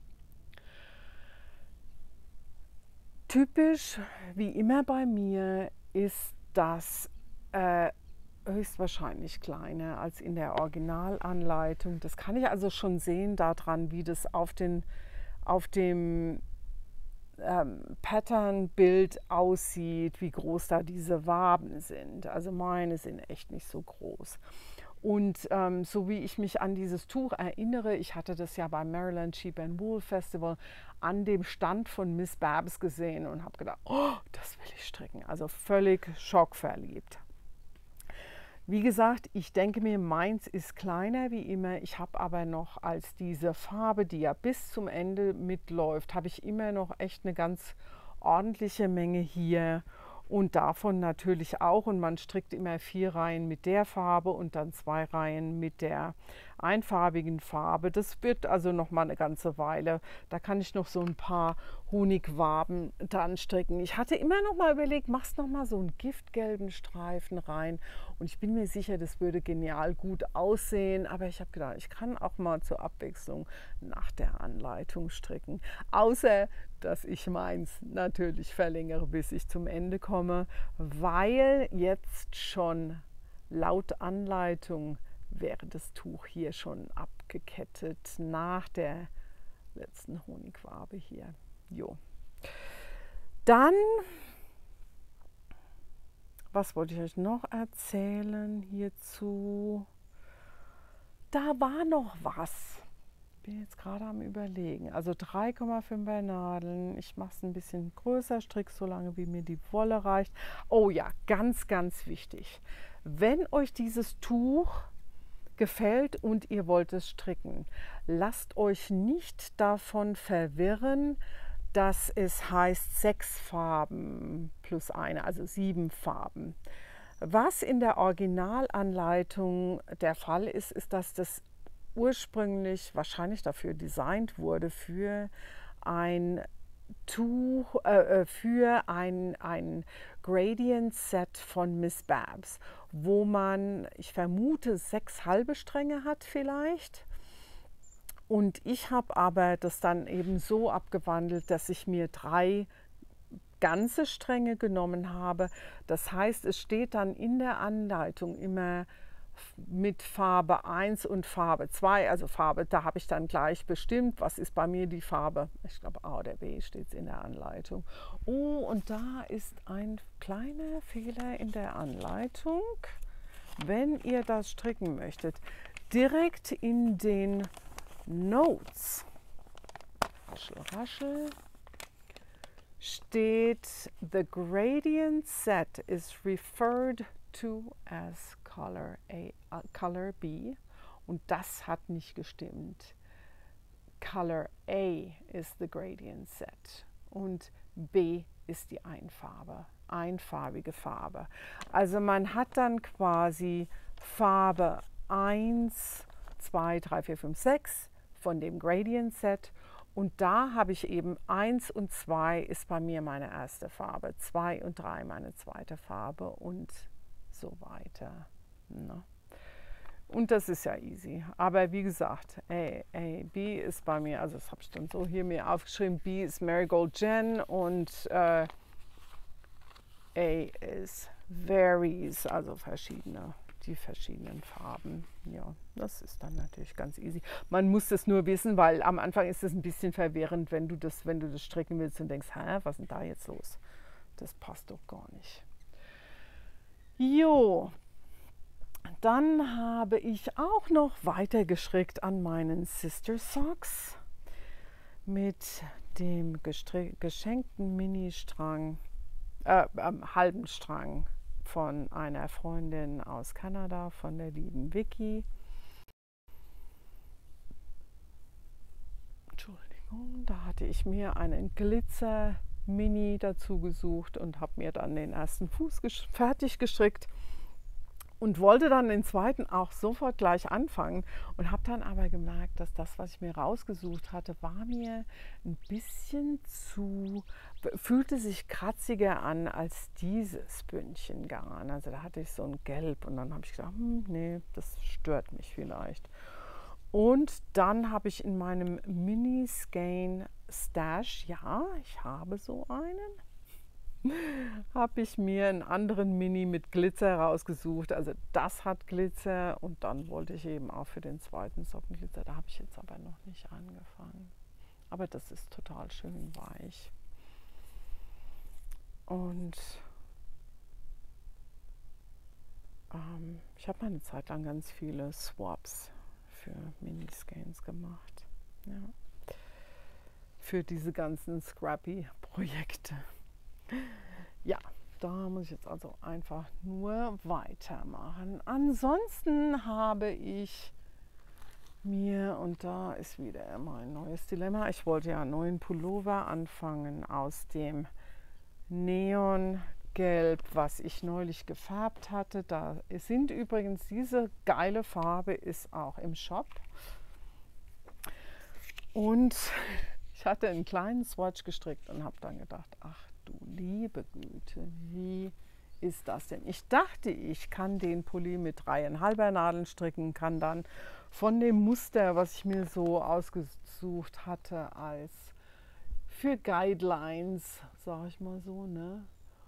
Typisch, wie immer bei mir, ist das höchstwahrscheinlich kleiner als in der Originalanleitung. Das kann ich also schon sehen daran, wie das auf dem Patternbild aussieht, wie groß da diese Waben sind. Also meine sind echt nicht so groß. Und so wie ich mich an dieses Tuch erinnere, ich hatte das ja beim Maryland Sheep and Wool Festival an dem Stand von Miss Babs gesehen und habe gedacht, oh, das will ich stricken. Also völlig schockverliebt. Wie gesagt, ich denke mir, meins ist kleiner wie immer. Ich habe aber noch als diese Farbe, die ja bis zum Ende mitläuft, habe ich immer noch echt eine ganz ordentliche Menge hier. Und davon natürlich auch. Und man strickt immer 4 Reihen mit der Farbe und dann 2 Reihen mit der einfarbigen Farbe. Das wird also noch mal eine ganze Weile. Da kann ich noch so ein paar Honigwaben dann stricken. Ich hatte immer noch mal überlegt, machst noch mal so einen giftgelben Streifen rein. Und ich bin mir sicher, das würde genial gut aussehen. Aber ich habe gedacht, ich kann auch mal zur Abwechslung nach der Anleitung stricken. Außer dass ich meins natürlich verlängere, bis ich zum Ende komme, weil jetzt schon laut Anleitung wäre das Tuch hier schon abgekettet nach der letzten Honigwabe hier. Jo. Dann, was wollte ich euch noch erzählen hierzu? Da war noch was. Ich bin jetzt gerade am Überlegen. Also 3,5er Nadeln. Ich mache es ein bisschen größer, stricke so lange, wie mir die Wolle reicht. Oh ja, ganz, ganz wichtig. Wenn euch dieses Tuch gefällt und ihr wollt es stricken, lasst euch nicht davon verwirren, dass es heißt 6 Farben plus eine, also 7 Farben. Was in der Originalanleitung der Fall ist, ist, dass das ursprünglich wahrscheinlich dafür designt wurde, für ein Tuch, für ein Gradient-Set von Miss Babs, wo man, ich vermute, 6 halbe Stränge hat vielleicht. Und ich habe aber das dann eben so abgewandelt, dass ich mir 3 ganze Stränge genommen habe. Das heißt, es steht dann in der Anleitung immer mit Farbe 1 und Farbe 2, also Farbe, da habe ich dann gleich bestimmt, was ist bei mir die Farbe, ich glaube A oder B steht es in der Anleitung. Oh, und da ist ein kleiner Fehler in der Anleitung. Wenn ihr das stricken möchtet, direkt in den Notes, raschel, raschel, steht, the gradient set is referred to as Color B, und das hat nicht gestimmt. Color A is the gradient set und B ist die einfarbige Farbe. Also man hat dann quasi Farbe 1, 2, 3, 4, 5, 6 von dem Gradient Set. Und da habe ich eben 1 und 2 ist bei mir meine erste Farbe, 2 und 3 meine zweite Farbe und so weiter. Na. Und das ist ja easy. Aber wie gesagt, B ist bei mir, also das habe ich dann so hier mir aufgeschrieben, B ist Marigold Jen und A ist Varies, also die verschiedenen Farben. Ja, das ist dann natürlich ganz easy. Man muss das nur wissen, weil am Anfang ist es ein bisschen verwirrend, wenn du das stricken willst und denkst, hä, was ist denn da jetzt los? Das passt doch gar nicht. Jo, dann habe ich auch noch weiter gestrickt an meinen Sister Socks mit dem geschenkten Mini-Strang, halben Strang von einer Freundin aus Kanada, von der lieben Vicky. Entschuldigung, da hatte ich mir einen Glitzer Mini dazu gesucht und habe mir dann den ersten Fuß fertig gestrickt und wollte dann den zweiten auch sofort gleich anfangen und habe dann aber gemerkt, dass das, was ich mir rausgesucht hatte, war mir ein bisschen fühlte sich kratziger an als dieses Bündchengarn. Also da hatte ich so ein Gelb und dann habe ich gedacht, nee, das stört mich vielleicht. Und dann habe ich in meinem Mini Skein Stash, ja, ich habe so einen, habe ich mir einen anderen Mini mit Glitzer rausgesucht. Also das hat Glitzer und dann wollte ich eben auch für den zweiten Sockenglitzer. Da habe ich jetzt aber noch nicht angefangen. Aber das ist total schön weich. Und ich habe mal eine Zeit lang ganz viele Swaps für Mini-Skeins gemacht. Ja. Für diese ganzen Scrappy-Projekte. Ja, da muss ich jetzt also einfach nur weitermachen. Ansonsten habe ich mir, und da ist wieder mein neues Dilemma, ich wollte ja einen neuen Pullover anfangen aus dem Neongelb, was ich neulich gefärbt hatte. Da sind übrigens, diese geile Farbe ist auch im Shop. Und ich hatte einen kleinen Swatch gestrickt und habe dann gedacht, ach du liebe Güte, wie ist das denn? Ich dachte, ich kann den Pulli mit 3,5er Nadeln stricken, kann dann von dem Muster, was ich mir so ausgesucht hatte, als für Guidelines, sage ich mal so, ne?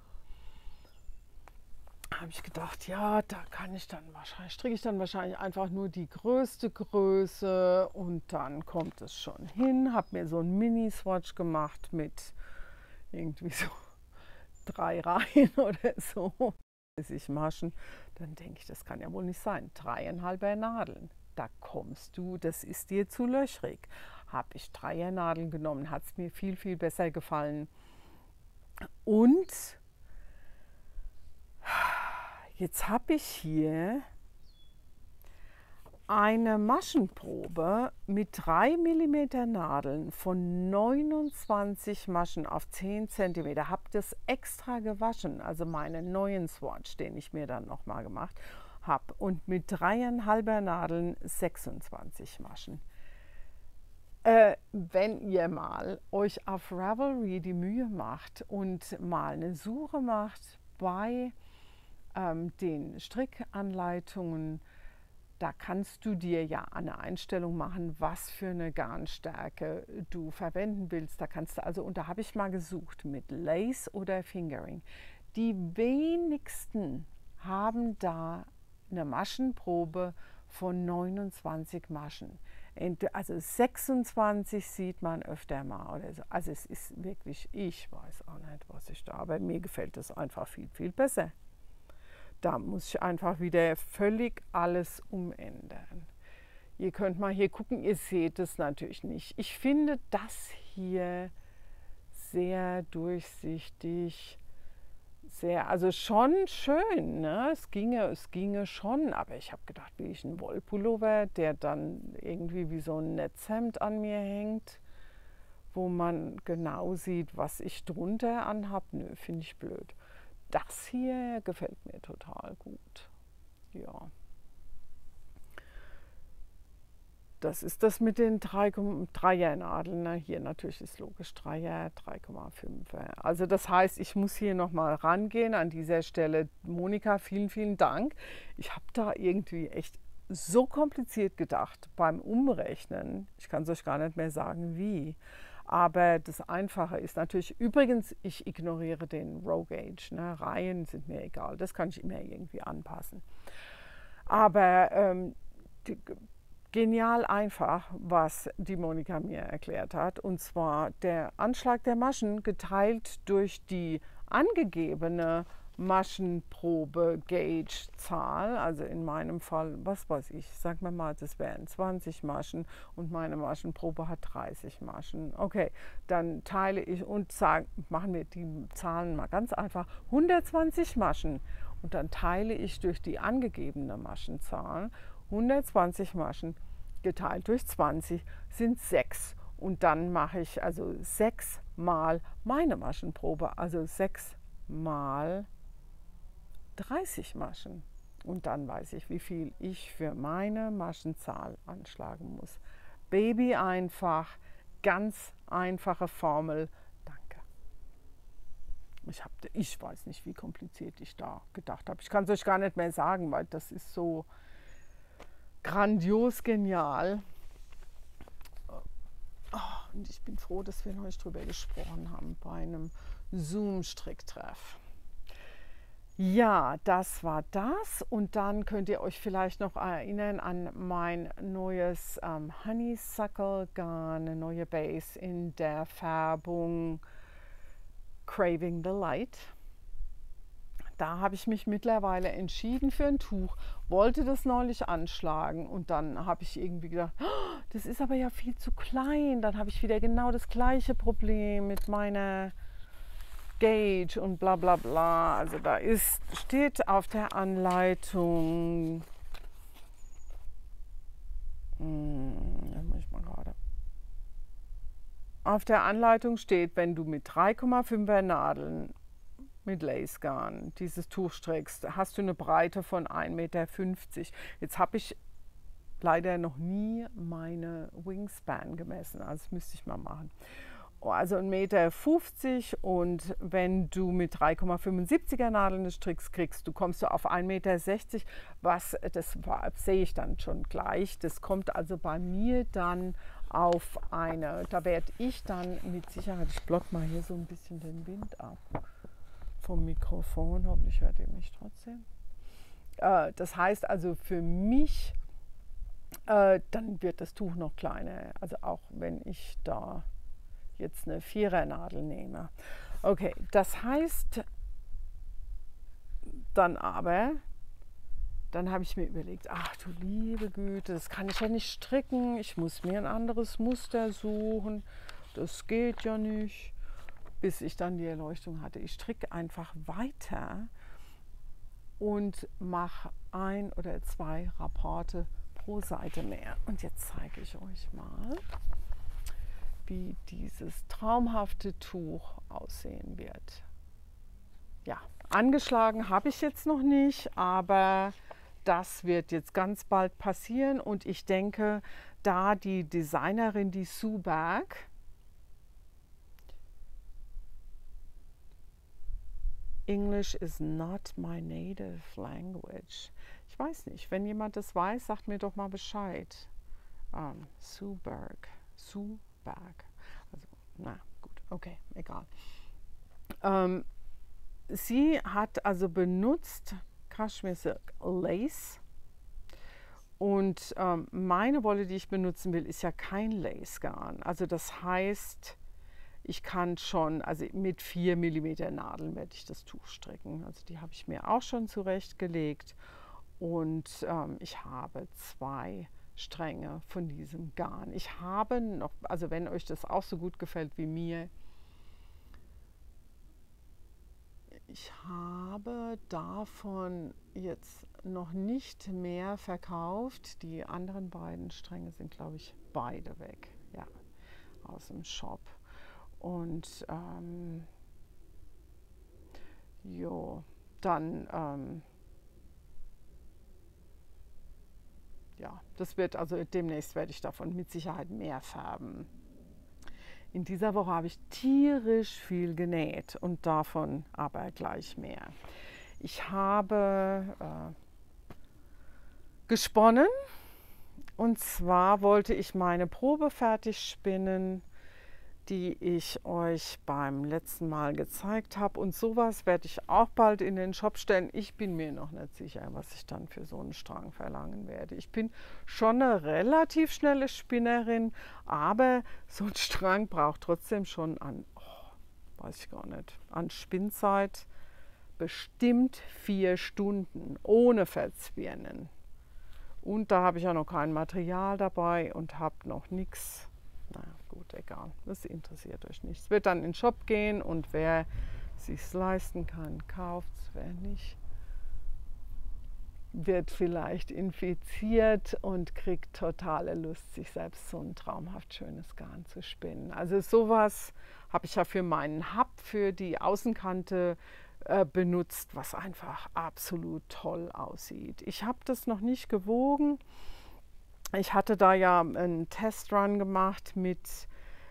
Habe ich gedacht, ja, da kann ich dann wahrscheinlich, stricke ich dann wahrscheinlich einfach nur die größte Größe und dann kommt es schon hin. Habe mir so einen Mini-Swatch gemacht mit irgendwie so 3 Reihen oder so. 30 Maschen. Dann denke ich, das kann ja wohl nicht sein. 3,5er Nadeln. Da kommst du, das ist dir zu löchrig. Habe ich 3er Nadeln genommen, hat es mir viel, viel besser gefallen. Und jetzt habe ich hier eine Maschenprobe mit 3 mm Nadeln von 29 Maschen auf 10 cm. Habe das extra gewaschen, also meinen neuen Swatch, den ich mir dann nochmal gemacht habe. Und mit 3,5er Nadeln 26 Maschen. Wenn ihr mal euch auf Ravelry die Mühe macht und mal eine Suche macht bei den Strickanleitungen, da kannst du dir ja eine Einstellung machen, was für eine Garnstärke du verwenden willst. Da kannst du also, und da habe ich mal gesucht mit Lace oder Fingering. Die wenigsten haben da eine Maschenprobe von 29 Maschen. Also 26 sieht man öfter mal oder so. Also es ist wirklich, ich weiß auch nicht, was ich da, aber mir gefällt das einfach viel, viel besser. Da muss ich einfach wieder völlig alles umändern. Ihr könnt mal hier gucken, ihr seht es natürlich nicht. Ich finde das hier sehr durchsichtig, sehr, also schon schön, ne? Es ginge schon, aber ich habe gedacht, will ich einen Wollpullover, der dann irgendwie wie so ein Netzhemd an mir hängt, wo man genau sieht, was ich drunter anhab. Nö, finde ich blöd. Das hier gefällt mir total gut. Ja. Das ist das mit den 3er Nadeln. Ne? Hier natürlich ist logisch 3er, 3,5er. Also das heißt, ich muss hier nochmal rangehen an dieser Stelle. Monika, vielen, vielen Dank. Ich habe da irgendwie echt so kompliziert gedacht beim Umrechnen. Ich kann es euch gar nicht mehr sagen, wie. Aber das Einfache ist natürlich, übrigens, ich ignoriere den Row Gauge. Ne? Reihen sind mir egal, das kann ich immer irgendwie anpassen. Aber genial einfach, was die Monika mir erklärt hat. Und zwar der Anschlag der Maschen geteilt durch die angegebene Maschenprobe Gauge Zahl, also in meinem Fall, was weiß ich, sagen wir mal, das wären 20 Maschen und meine Maschenprobe hat 30 Maschen. Okay, dann teile ich und machen wir die Zahlen mal ganz einfach, 120 Maschen und dann teile ich durch die angegebene Maschenzahl, 120 Maschen geteilt durch 20 sind 6 und dann mache ich also 6 mal meine Maschenprobe, also 6 mal 30 Maschen und dann weiß ich, wie viel ich für meine Maschenzahl anschlagen muss. Baby einfach, ganz einfache Formel. Danke. Ich weiß nicht, wie kompliziert ich da gedacht habe. Ich kann es euch gar nicht mehr sagen, weil das ist so grandios genial. Und ich bin froh, dass wir neulich drüber gesprochen haben bei einem Zoom-Stricktreff. Ja, das war das und dann könnt ihr euch vielleicht noch erinnern an mein neues Honeysuckle Garn, eine neue Base in der Färbung Craving the Light. Da habe ich mich mittlerweile entschieden für ein Tuch, wollte das neulich anschlagen und dann habe ich irgendwie gedacht, oh, das ist aber ja viel zu klein. Dann habe ich wieder genau das gleiche Problem mit meiner Gauge und bla bla bla. Also da steht auf der Anleitung, muss ich mal gerade. Auf der Anleitung steht, wenn du mit 3,5er Nadeln mit Lace Garn dieses Tuch strickst, hast du eine Breite von 1,50 Meter. Jetzt habe ich leider noch nie meine Wingspan gemessen, also das müsste ich mal machen. Also 1,50 Meter und wenn du mit 3,75er Nadeln strickst, kommst du auf 1,60 Meter, das sehe ich dann schon gleich. Das kommt also bei mir dann auf da werde ich dann mit Sicherheit, ich block mal hier so ein bisschen den Wind ab vom Mikrofon, hoffentlich hört ihr mich trotzdem. Das heißt also für mich, dann wird das Tuch noch kleiner, also auch wenn ich da jetzt eine 4er Nadel nehme. Okay, das heißt dann habe ich mir überlegt, ach du liebe Güte, das kann ich ja nicht stricken, ich muss mir ein anderes Muster suchen, das geht ja nicht, bis ich dann die Erleuchtung hatte. Ich stricke einfach weiter und mache 1 oder 2 Rapporte pro Seite mehr. Und jetzt zeige ich euch mal, wie dieses traumhafte Tuch aussehen wird. Ja, angeschlagen habe ich jetzt noch nicht, aber das wird jetzt ganz bald passieren und ich denke, da die Designerin, die Sue Berg, English is not my native language. Ich weiß nicht, wenn jemand das weiß, sagt mir doch mal Bescheid. Sue Berg. Also, na gut, okay, egal. Sie hat also benutzt Kashmir Silk Lace und meine Wolle, die ich benutzen will, ist ja kein Lace Garn. Also das heißt, ich kann schon, also mit 4 mm Nadeln werde ich das Tuch stricken. Also die habe ich mir auch schon zurechtgelegt und ich habe 2 Stränge von diesem Garn. Ich habe noch, also wenn euch das auch so gut gefällt wie mir, ich habe davon jetzt noch nicht mehr verkauft. Die anderen beiden Stränge sind, glaube ich, beide weg, ja, aus dem Shop. Und dann ja, das wird also demnächst werde ich davon mit Sicherheit mehr färben. In dieser Woche habe ich tierisch viel genäht und davon aber gleich mehr. Ich habe gesponnen und zwar wollte ich meine Probe fertig spinnen, die ich euch beim letzten Mal gezeigt habe. Und sowas werde ich auch bald in den Shop stellen. Ich bin mir noch nicht sicher, was ich dann für so einen Strang verlangen werde. Ich bin schon eine relativ schnelle Spinnerin, aber so ein Strang braucht trotzdem schon weiß ich gar nicht, an Spinnzeit bestimmt 4 Stunden ohne Verzwirnen. Und da habe ich ja noch kein Material dabei und habe noch nichts. Na gut, egal, das interessiert euch nicht. Es wird dann in den Shop gehen und wer sich leisten kann, kauft es, wer nicht, wird vielleicht infiziert und kriegt totale Lust, sich selbst so ein traumhaft schönes Garn zu spinnen. Also sowas habe ich ja für meinen Hub, für die Außenkante benutzt, was einfach absolut toll aussieht. Ich habe das noch nicht gewogen. Ich hatte da ja einen Testrun gemacht mit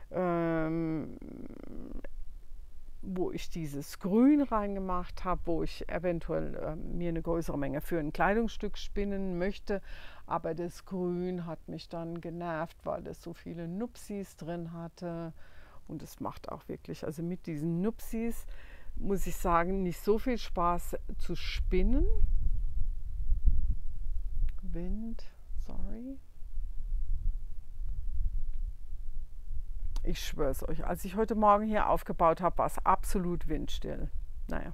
wo ich dieses Grün reingemacht habe, wo ich eventuell mir eine größere Menge für ein Kleidungsstück spinnen möchte. Aber das Grün hat mich dann genervt, weil es so viele Nupsis drin hatte. Und es macht auch wirklich, also mit diesen Nupsis, muss ich sagen, nicht so viel Spaß zu spinnen. Wind, sorry. Ich schwöre es euch, als ich heute Morgen hier aufgebaut habe, war es absolut windstill. Naja.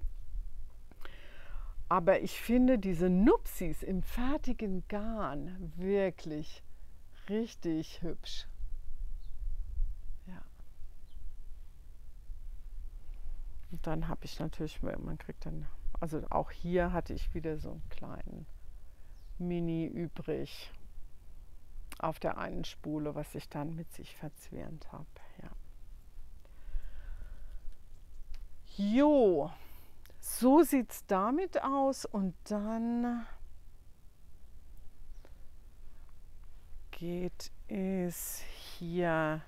Aber ich finde diese Nupsis im fertigen Garn wirklich richtig hübsch. Ja. Und dann habe ich natürlich, man kriegt dann, also auch hier hatte ich wieder so einen kleinen Mini übrig auf der einen Spule, was ich dann mit sich verzwirnt habe. Ja. Jo, so sieht es damit aus und dann geht es hier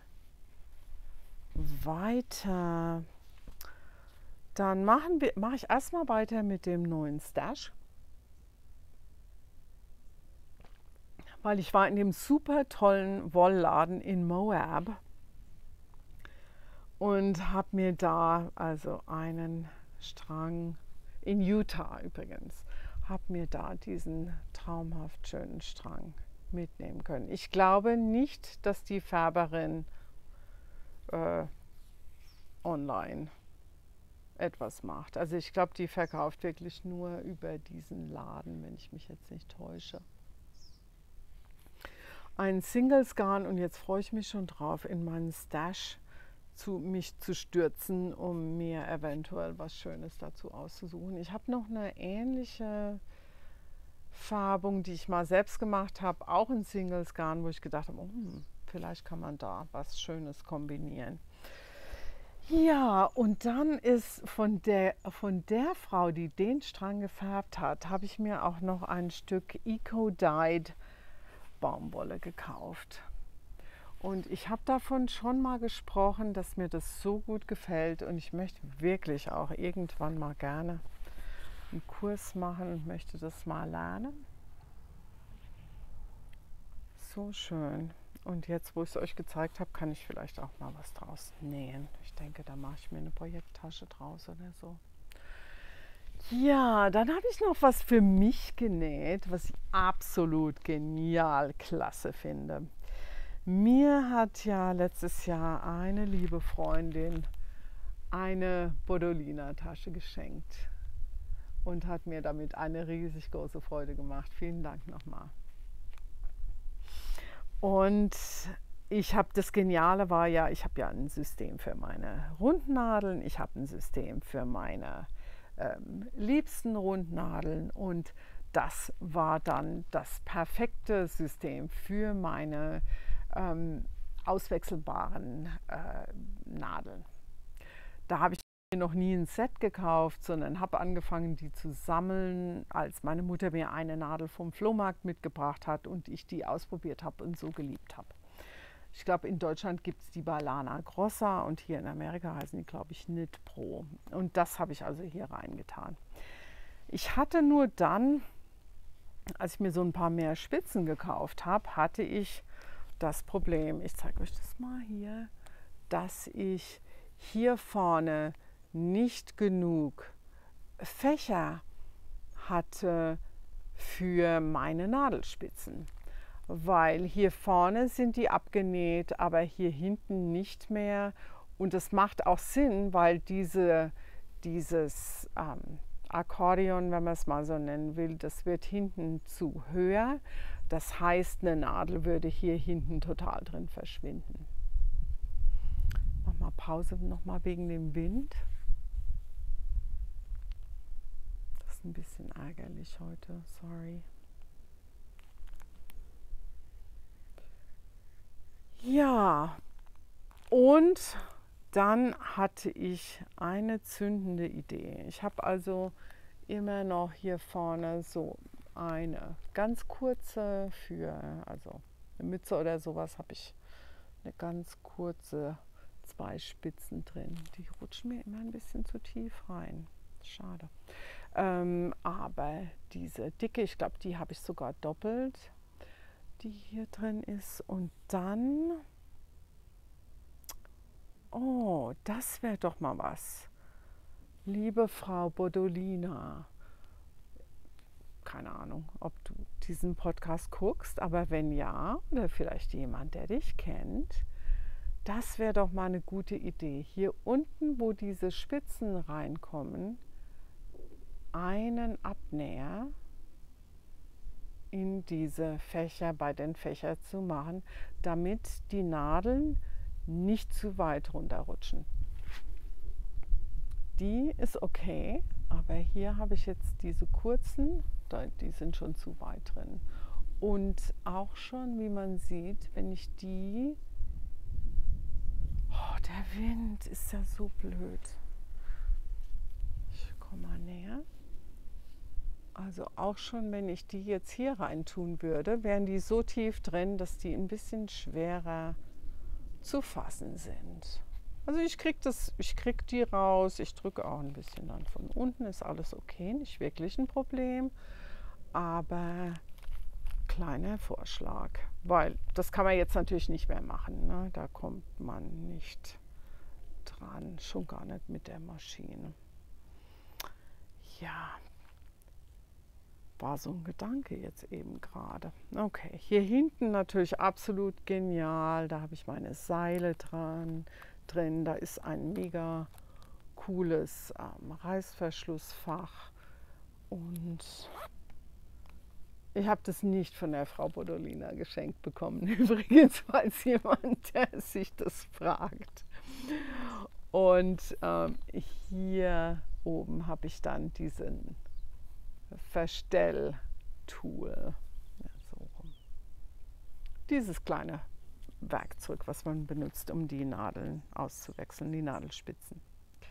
weiter. Dann mache ich erstmal weiter mit dem neuen Stash. Weil ich war in dem super tollen Wollladen in Moab und habe mir da also einen Strang, in Utah übrigens, habe mir da diesen traumhaft schönen Strang mitnehmen können. Ich glaube nicht, dass die Färberin online etwas macht. Also ich glaube, die verkauft wirklich nur über diesen Laden, wenn ich mich jetzt nicht täusche. Ein Singles Garn und jetzt freue ich mich schon drauf, in meinen Stash mich zu stürzen, um mir eventuell was Schönes dazu auszusuchen. Ich habe noch eine ähnliche Färbung, die ich mal selbst gemacht habe, auch in Singles Garn, wo ich gedacht habe, vielleicht kann man da was Schönes kombinieren. Ja, und dann ist von der Frau, die den Strang gefärbt hat, habe ich mir auch noch ein Stück Eco-Dyed Baumwolle gekauft. Und ich habe davon schon mal gesprochen, dass mir das so gut gefällt und ich möchte wirklich auch irgendwann mal gerne einen Kurs machen und möchte das mal lernen. So schön. Und jetzt, wo ich es euch gezeigt habe, kann ich vielleicht auch mal was draus nähen. Ich denke, da mache ich mir eine Projekttasche draus oder so. Ja, dann habe ich noch was für mich genäht, was ich absolut genial klasse finde. Mir hat ja letztes Jahr eine liebe Freundin eine Bodolina-Tasche geschenkt und hat mir damit eine riesig große Freude gemacht. Vielen Dank nochmal. Und das Geniale war ja, ich habe ja ein System für meine Rundnadeln, ich habe ein System für meine liebsten Rundnadeln und das war dann das perfekte System für meine auswechselbaren Nadeln. Da habe ich mir noch nie ein Set gekauft, sondern habe angefangen, die zu sammeln, als meine Mutter mir eine Nadel vom Flohmarkt mitgebracht hat und ich die ausprobiert habe und so geliebt habe. Ich glaube, in Deutschland gibt es die bei Lana Grossa und hier in Amerika heißen die, glaube ich, Knit Pro. Und das habe ich also hier reingetan. Ich hatte nur dann, als ich mir so ein paar mehr Spitzen gekauft habe, hatte ich das Problem, ich zeige euch das mal hier, dass ich hier vorne nicht genug Fächer hatte für meine Nadelspitzen. Weil hier vorne sind die abgenäht, aber hier hinten nicht mehr. Und das macht auch Sinn, weil dieses Akkordeon, wenn man es mal so nennen will, das wird hinten zu höher. Das heißt, eine Nadel würde hier hinten total drin verschwinden. Mach mal Pause nochmal wegen dem Wind. Das ist ein bisschen ärgerlich heute, sorry. Ja, und dann hatte ich eine zündende Idee. Ich habe also immer noch hier vorne so eine ganz kurze also eine Mütze oder sowas, habe ich eine ganz kurze, 2 Spitzen drin. Die rutschen mir immer ein bisschen zu tief rein. Schade. Aber diese dicke, ich glaube, die habe ich sogar doppelt, die hier drin ist. Und dann, oh, das wäre doch mal was. Liebe Frau Bodolina, keine Ahnung, ob du diesen Podcast guckst, aber wenn ja, oder vielleicht jemand, der dich kennt, das wäre doch mal eine gute Idee. Hier unten, wo diese Spitzen reinkommen, einen Abnäher in diese Fächer, bei den Fächern zu machen, damit die Nadeln nicht zu weit runterrutschen. Die ist okay, aber hier habe ich jetzt diese kurzen, die sind schon zu weit drin. Und auch schon, wie man sieht, wenn ich die, oh, der Wind ist ja so blöd. Ich komme mal näher. Also auch schon, wenn ich die jetzt hier rein tun würde, wären die so tief drin, dass die ein bisschen schwerer zu fassen sind. Also ich krieg die raus, ich drücke auch ein bisschen dann von unten, ist alles okay, nicht wirklich ein Problem. Aber kleiner Vorschlag, weil das kann man jetzt natürlich nicht mehr machen, ne? Da kommt man nicht dran, schon gar nicht mit der Maschine. Ja, war so ein Gedanke jetzt eben gerade. Okay, hier hinten natürlich absolut genial, da habe ich meine Seile drin, da ist ein mega cooles Reißverschlussfach und ich habe das nicht von der Frau Bodolina geschenkt bekommen, übrigens, falls jemand, der sich das fragt. Und hier oben habe ich dann diesen Verstelltool. Ja, so rum. Dieses kleine Werkzeug, was man benutzt, um die Nadeln auszuwechseln, die Nadelspitzen.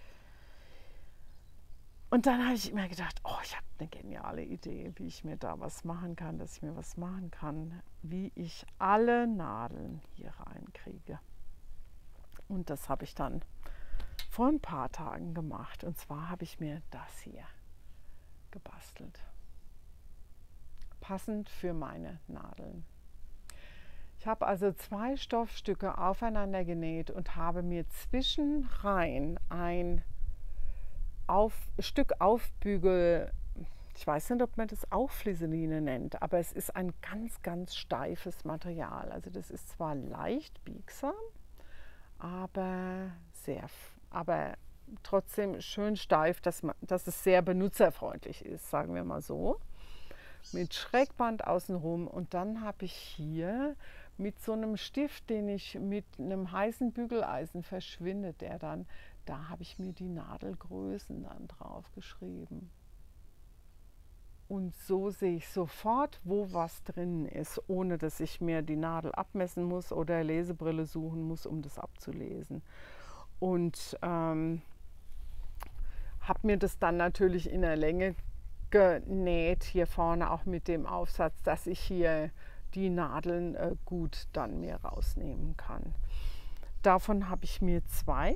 Und dann habe ich immer gedacht, oh, ich habe eine geniale Idee, wie ich mir da was machen kann, dass ich mir was machen kann, wie ich alle Nadeln hier reinkriege. Und das habe ich dann vor ein paar Tagen gemacht. Und zwar habe ich mir das hier gebastelt. Passend für meine Nadeln. Ich habe also 2 Stoffstücke aufeinander genäht und habe mir zwischenrein ein Stück Aufbügel, ich weiß nicht, ob man das auch Flieseline nennt, aber es ist ein ganz, ganz steifes Material. Also das ist zwar leicht biegsam, aber trotzdem schön steif, dass es sehr benutzerfreundlich ist, sagen wir mal so. Mit Schrägband außenrum, und dann habe ich hier mit so einem Stift, den ich mit einem heißen Bügeleisen verschwindet, da habe ich mir die Nadelgrößen dann drauf geschrieben. Und so sehe ich sofort, wo was drin ist, ohne dass ich mir die Nadel abmessen muss oder Lesebrille suchen muss, um das abzulesen. Und habe mir das dann natürlich in der Länge genäht, hier vorne auch mit dem Aufsatz, dass ich hier die Nadeln gut dann mir rausnehmen kann. Davon habe ich mir 2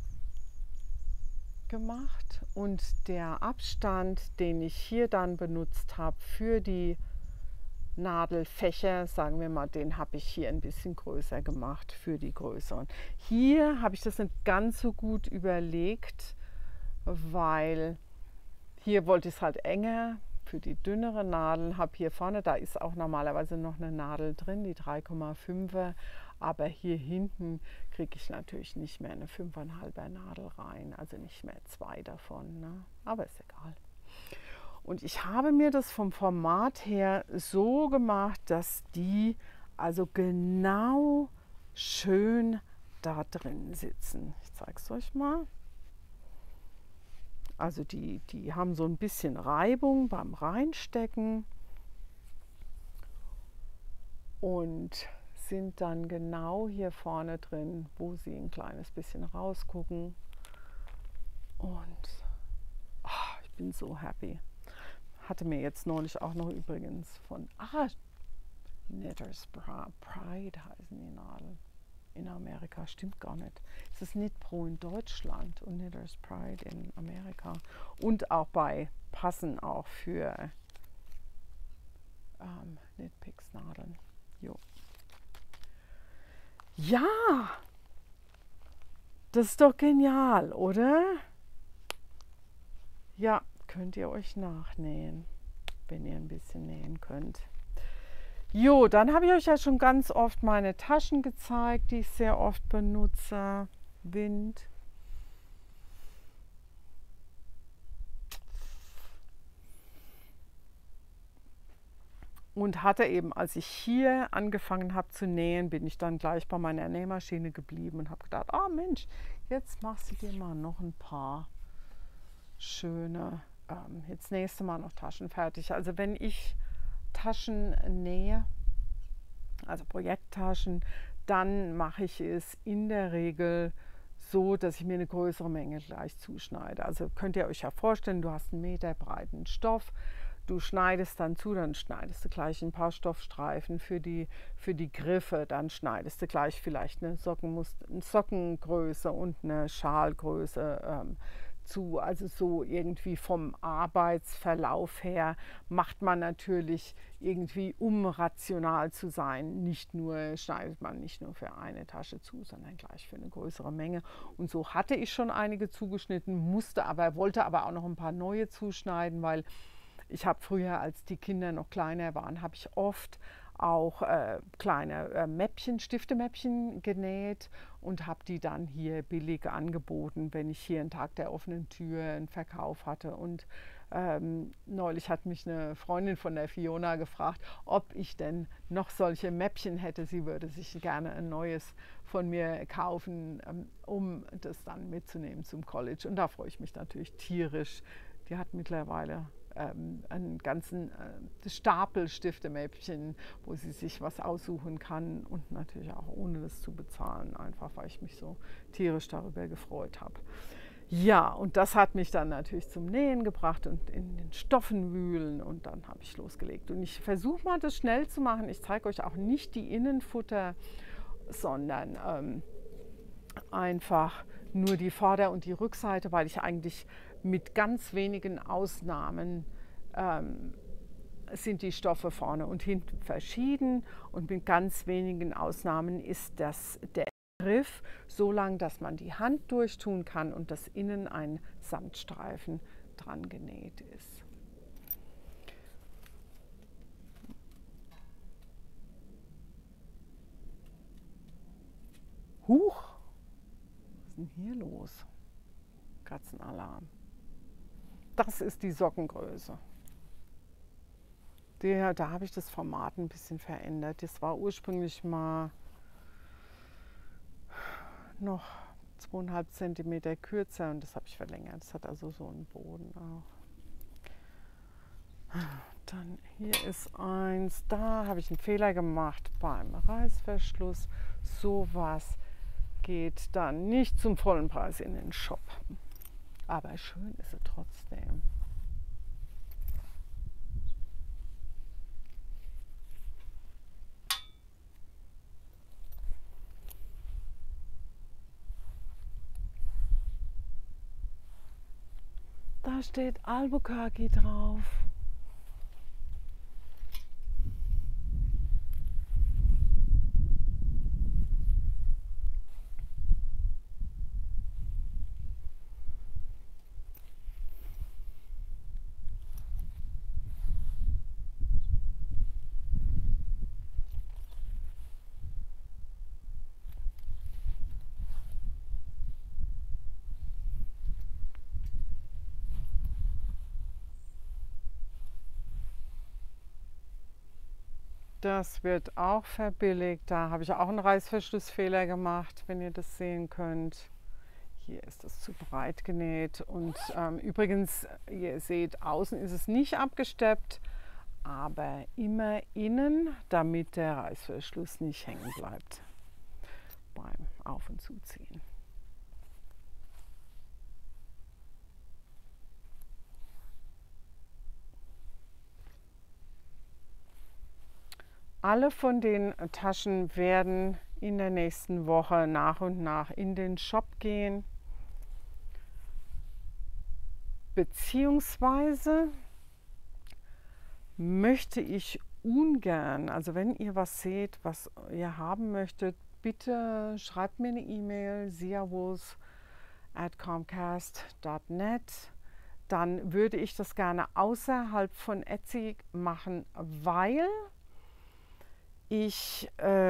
gemacht und der Abstand, den ich hier dann benutzt habe für die Nadelfächer, sagen wir mal, den habe ich hier ein bisschen größer gemacht für die größeren. Hier habe ich das nicht ganz so gut überlegt, weil hier wollte ich es halt enger für die dünnere Nadel. Habe hier vorne, da ist auch normalerweise noch eine Nadel drin, die 3,5er. Aber hier hinten kriege ich natürlich nicht mehr eine 5,5er Nadel rein, also nicht mehr 2 davon. Ne? Aber ist egal. Und ich habe mir das vom Format her so gemacht, dass die also genau schön da drin sitzen. Ich zeige es euch mal. Also die haben so ein bisschen Reibung beim Reinstecken und sind dann genau hier vorne drin, wo sie ein kleines bisschen rausgucken. Und ich bin so happy. Hatte mir jetzt neulich auch noch übrigens von Knitters Pride heißen die Nadeln. In Amerika, stimmt gar nicht. Es ist Knit Pro in Deutschland und Knitters Pride in Amerika. Und auch passen auch für Knitpicks Nadeln. Jo. Ja, das ist doch genial, oder? Ja, könnt ihr euch nachnähen, wenn ihr ein bisschen nähen könnt. Jo, dann habe ich euch ja schon ganz oft meine Taschen gezeigt, die ich sehr oft benutze. Wind. Und hatte eben, als ich hier angefangen habe zu nähen, bin ich dann gleich bei meiner Nähmaschine geblieben und habe gedacht, Mensch, jetzt machst du dir mal noch ein paar schöne, jetzt nähst du mal noch Taschen fertig. Also wenn ich Taschen nähe, also Projekttaschen, dann mache ich es in der Regel so, dass ich mir eine größere Menge gleich zuschneide. Also könnt ihr euch ja vorstellen, du hast einen Meter breiten Stoff, du schneidest dann zu, dann schneidest du gleich ein paar Stoffstreifen für die Griffe, dann schneidest du gleich vielleicht eine Sockengröße und eine Schalgröße zu. Also so irgendwie vom Arbeitsverlauf her macht man natürlich irgendwie, um rational zu sein, schneidet man nicht nur für eine Tasche zu, sondern gleich für eine größere Menge. Und so hatte ich schon einige zugeschnitten, wollte aber auch noch ein paar neue zuschneiden, weil ich habe früher, als die Kinder noch kleiner waren, habe ich oft auch kleine Stiftemäppchen genäht und habe die dann hier billig angeboten, wenn ich hier einen Tag der offenen Tür einen Verkauf hatte. Und neulich hat mich eine Freundin von der Fiona gefragt, ob ich denn noch solche Mäppchen hätte. Sie würde sich gerne ein neues von mir kaufen, um das dann mitzunehmen zum College. Und da freue ich mich natürlich tierisch. Die hat mittlerweile einen ganzen Stapel Stiftemäppchen, wo sie sich was aussuchen kann und natürlich auch ohne das zu bezahlen, einfach weil ich mich so tierisch darüber gefreut habe. Ja, und das hat mich dann natürlich zum Nähen gebracht und in den Stoffen wühlen und dann habe ich losgelegt. Und ich versuche mal, das schnell zu machen. Ich zeige euch auch nicht die Innenfutter, sondern einfach nur die Vorder- und die Rückseite, weil ich eigentlich mit ganz wenigen Ausnahmen sind die Stoffe vorne und hinten verschieden und mit ganz wenigen Ausnahmen ist der Griff so lang, dass man die Hand durchtun kann und dass innen ein Samtstreifen dran genäht ist. Huch, was ist denn hier los? Katzenalarm. Das ist die Sockengröße. Da habe ich das Format ein bisschen verändert. Das war ursprünglich mal noch 2,5 cm kürzer und das habe ich verlängert. Das hat also so einen Boden auch. Dann hier ist eins. Da habe ich einen Fehler gemacht beim Reißverschluss. Sowas geht dann nicht zum vollen Preis in den Shop. Aber schön ist sie trotzdem. Da steht Albuquerque drauf. Das wird auch verbilligt. Da habe ich auch einen Reißverschlussfehler gemacht, wenn ihr das sehen könnt. Hier ist es zu breit genäht. Und übrigens, ihr seht, außen ist es nicht abgesteppt, aber immer innen, damit der Reißverschluss nicht hängen bleibt beim Auf- und Zuziehen. Alle von den Taschen werden in der nächsten Woche nach und nach in den Shop gehen. Beziehungsweise möchte ich ungern, also wenn ihr was seht, was ihr haben möchtet, bitte schreibt mir eine E-Mail, siawolf@comcast.net. Dann würde ich das gerne außerhalb von Etsy machen, weil ich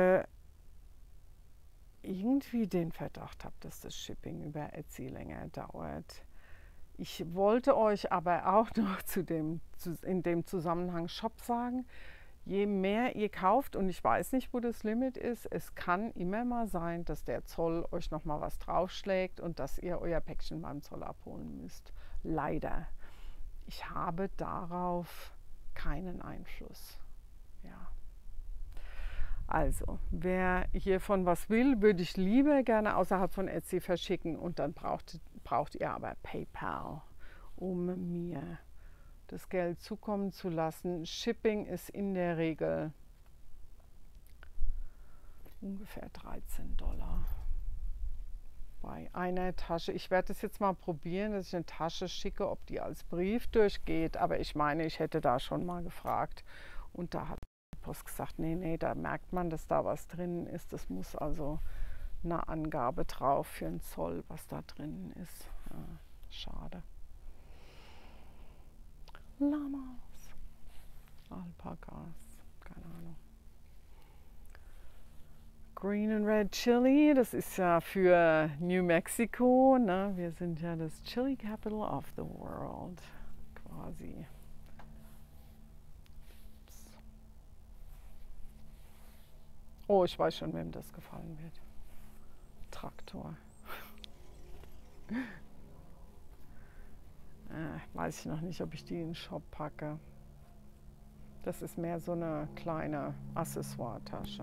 irgendwie den Verdacht habe, dass das Shipping über Etsy länger dauert. Ich wollte euch aber auch noch in dem Zusammenhang Shop sagen, je mehr ihr kauft, und ich weiß nicht, wo das Limit ist, es kann immer mal sein, dass der Zoll euch noch mal was draufschlägt und dass ihr euer Päckchen beim Zoll abholen müsst. Leider. Ich habe darauf keinen Einfluss. Ja. Also, wer hiervon was will, würde ich lieber gerne außerhalb von Etsy verschicken, und dann braucht ihr aber PayPal, um mir das Geld zukommen zu lassen. Shipping ist in der Regel ungefähr $13 bei einer Tasche. Ich werde es jetzt mal probieren, dass ich eine Tasche schicke, ob die als Brief durchgeht, aber ich meine, ich hätte da schon mal gefragt und da hat die Post gesagt, nee, da merkt man, dass da was drin ist. Das muss also eine Angabe drauf für den Zoll, was da drin ist. Ja, schade. Lamas, Alpakas, keine Ahnung. Green and Red Chili, das ist ja für New Mexico. Ne? Wir sind ja das Chili Capital of the World, quasi. Oh, ich weiß schon, wem das gefallen wird. Traktor. Weiß ich noch nicht, ob ich die in den Shop packe. Das ist mehr so eine kleine Accessoire-Tasche.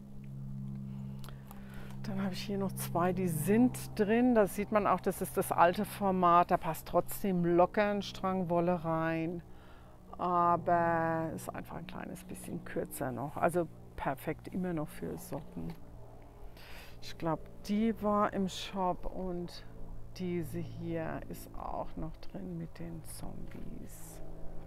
Dann habe ich hier noch zwei, die sind drin. Da sieht man auch, das ist das alte Format. Da passt trotzdem locker ein Strang Wolle rein. Aber ist einfach ein kleines bisschen kürzer noch. Also perfekt immer noch für Socken. Ich glaube, die war im Shop, und diese hier ist auch noch drin mit den Zombies.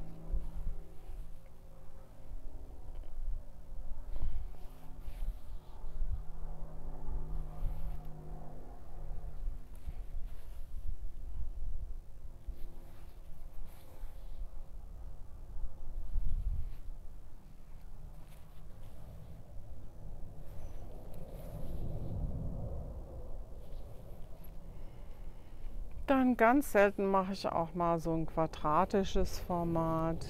Dann ganz selten mache ich auch mal so ein quadratisches Format.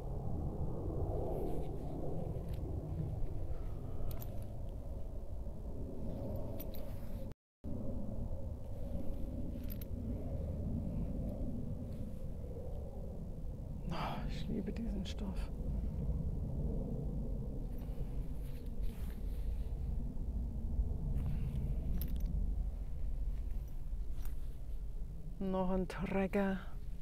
Oh, ich liebe diesen Stoff. Noch ein Träger.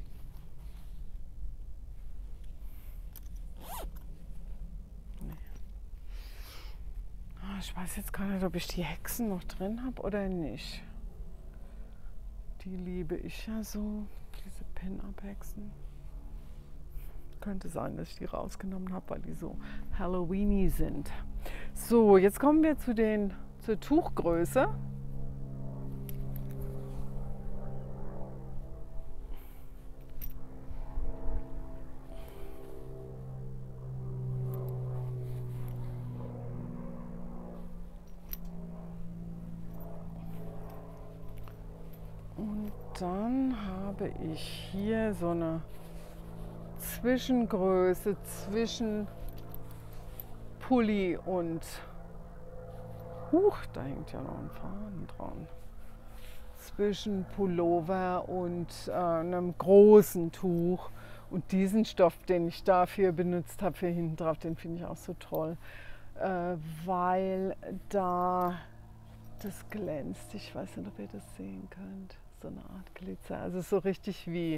Nee. Ich weiß jetzt gar nicht, ob ich die Hexen noch drin habe oder nicht. Die liebe ich ja so, diese Pin-Up-Hexen. Könnte sein, dass ich die rausgenommen habe, weil die so Halloweeny sind. So, jetzt kommen wir zur Tuchgröße. Und dann habe ich hier so eine Zwischengröße zwischen Pulli und da hängt ja noch ein Faden dran. Zwischen Pullover und einem großen Tuch. Und diesen Stoff, den ich dafür benutzt habe, für hinten drauf, den finde ich auch so toll, weil da das glänzt. Ich weiß nicht, ob ihr das sehen könnt. So eine Art Glitzer. Also so richtig wie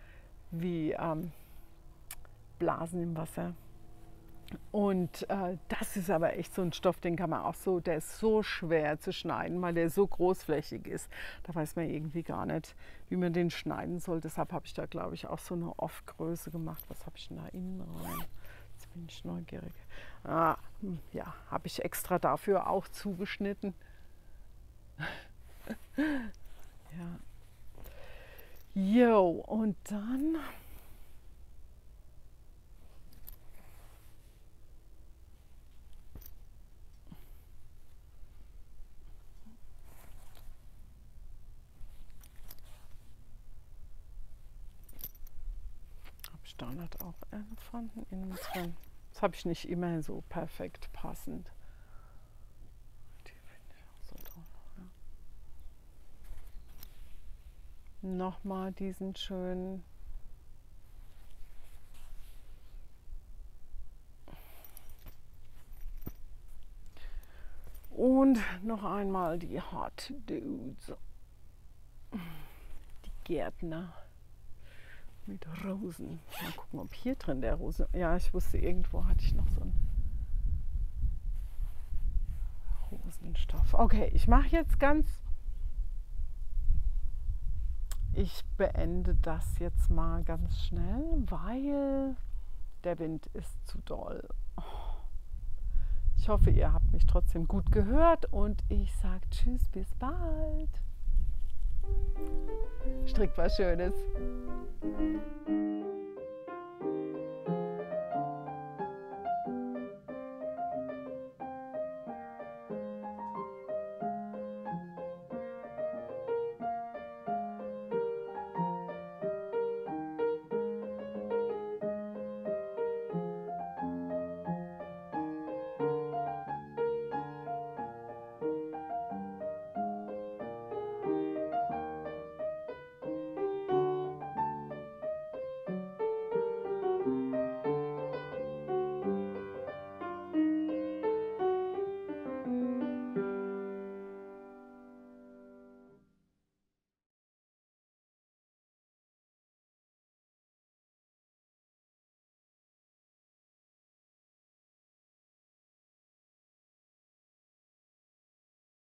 Blasen im Wasser. Und das ist aber echt so ein Stoff, den kann man auch so, der ist so schwer zu schneiden, weil der so großflächig ist. Da weiß man irgendwie gar nicht, wie man den schneiden soll. Deshalb habe ich da, glaube ich, auch so eine Off-Größe gemacht. Was habe ich denn da innen rein? Jetzt bin ich neugierig. Ja, habe ich extra dafür auch zugeschnitten. Ja. Jo, und dann Standard auch empfunden innen drin. Das habe ich nicht immer so perfekt passend. Die finde ich auch so toll. Ja. Nochmal diesen schönen und noch einmal die Hot Dudes. Die Gärtner. Mit Rosen. Mal gucken, ob hier drin der Rose. Ja, ich wusste, irgendwo hatte ich noch so einen Rosenstoff. Okay, ich mache jetzt Ich beende das jetzt mal ganz schnell, weil der Wind ist zu doll. Ich hoffe, ihr habt mich trotzdem gut gehört und ich sage tschüss, bis bald. Strickt was Schönes.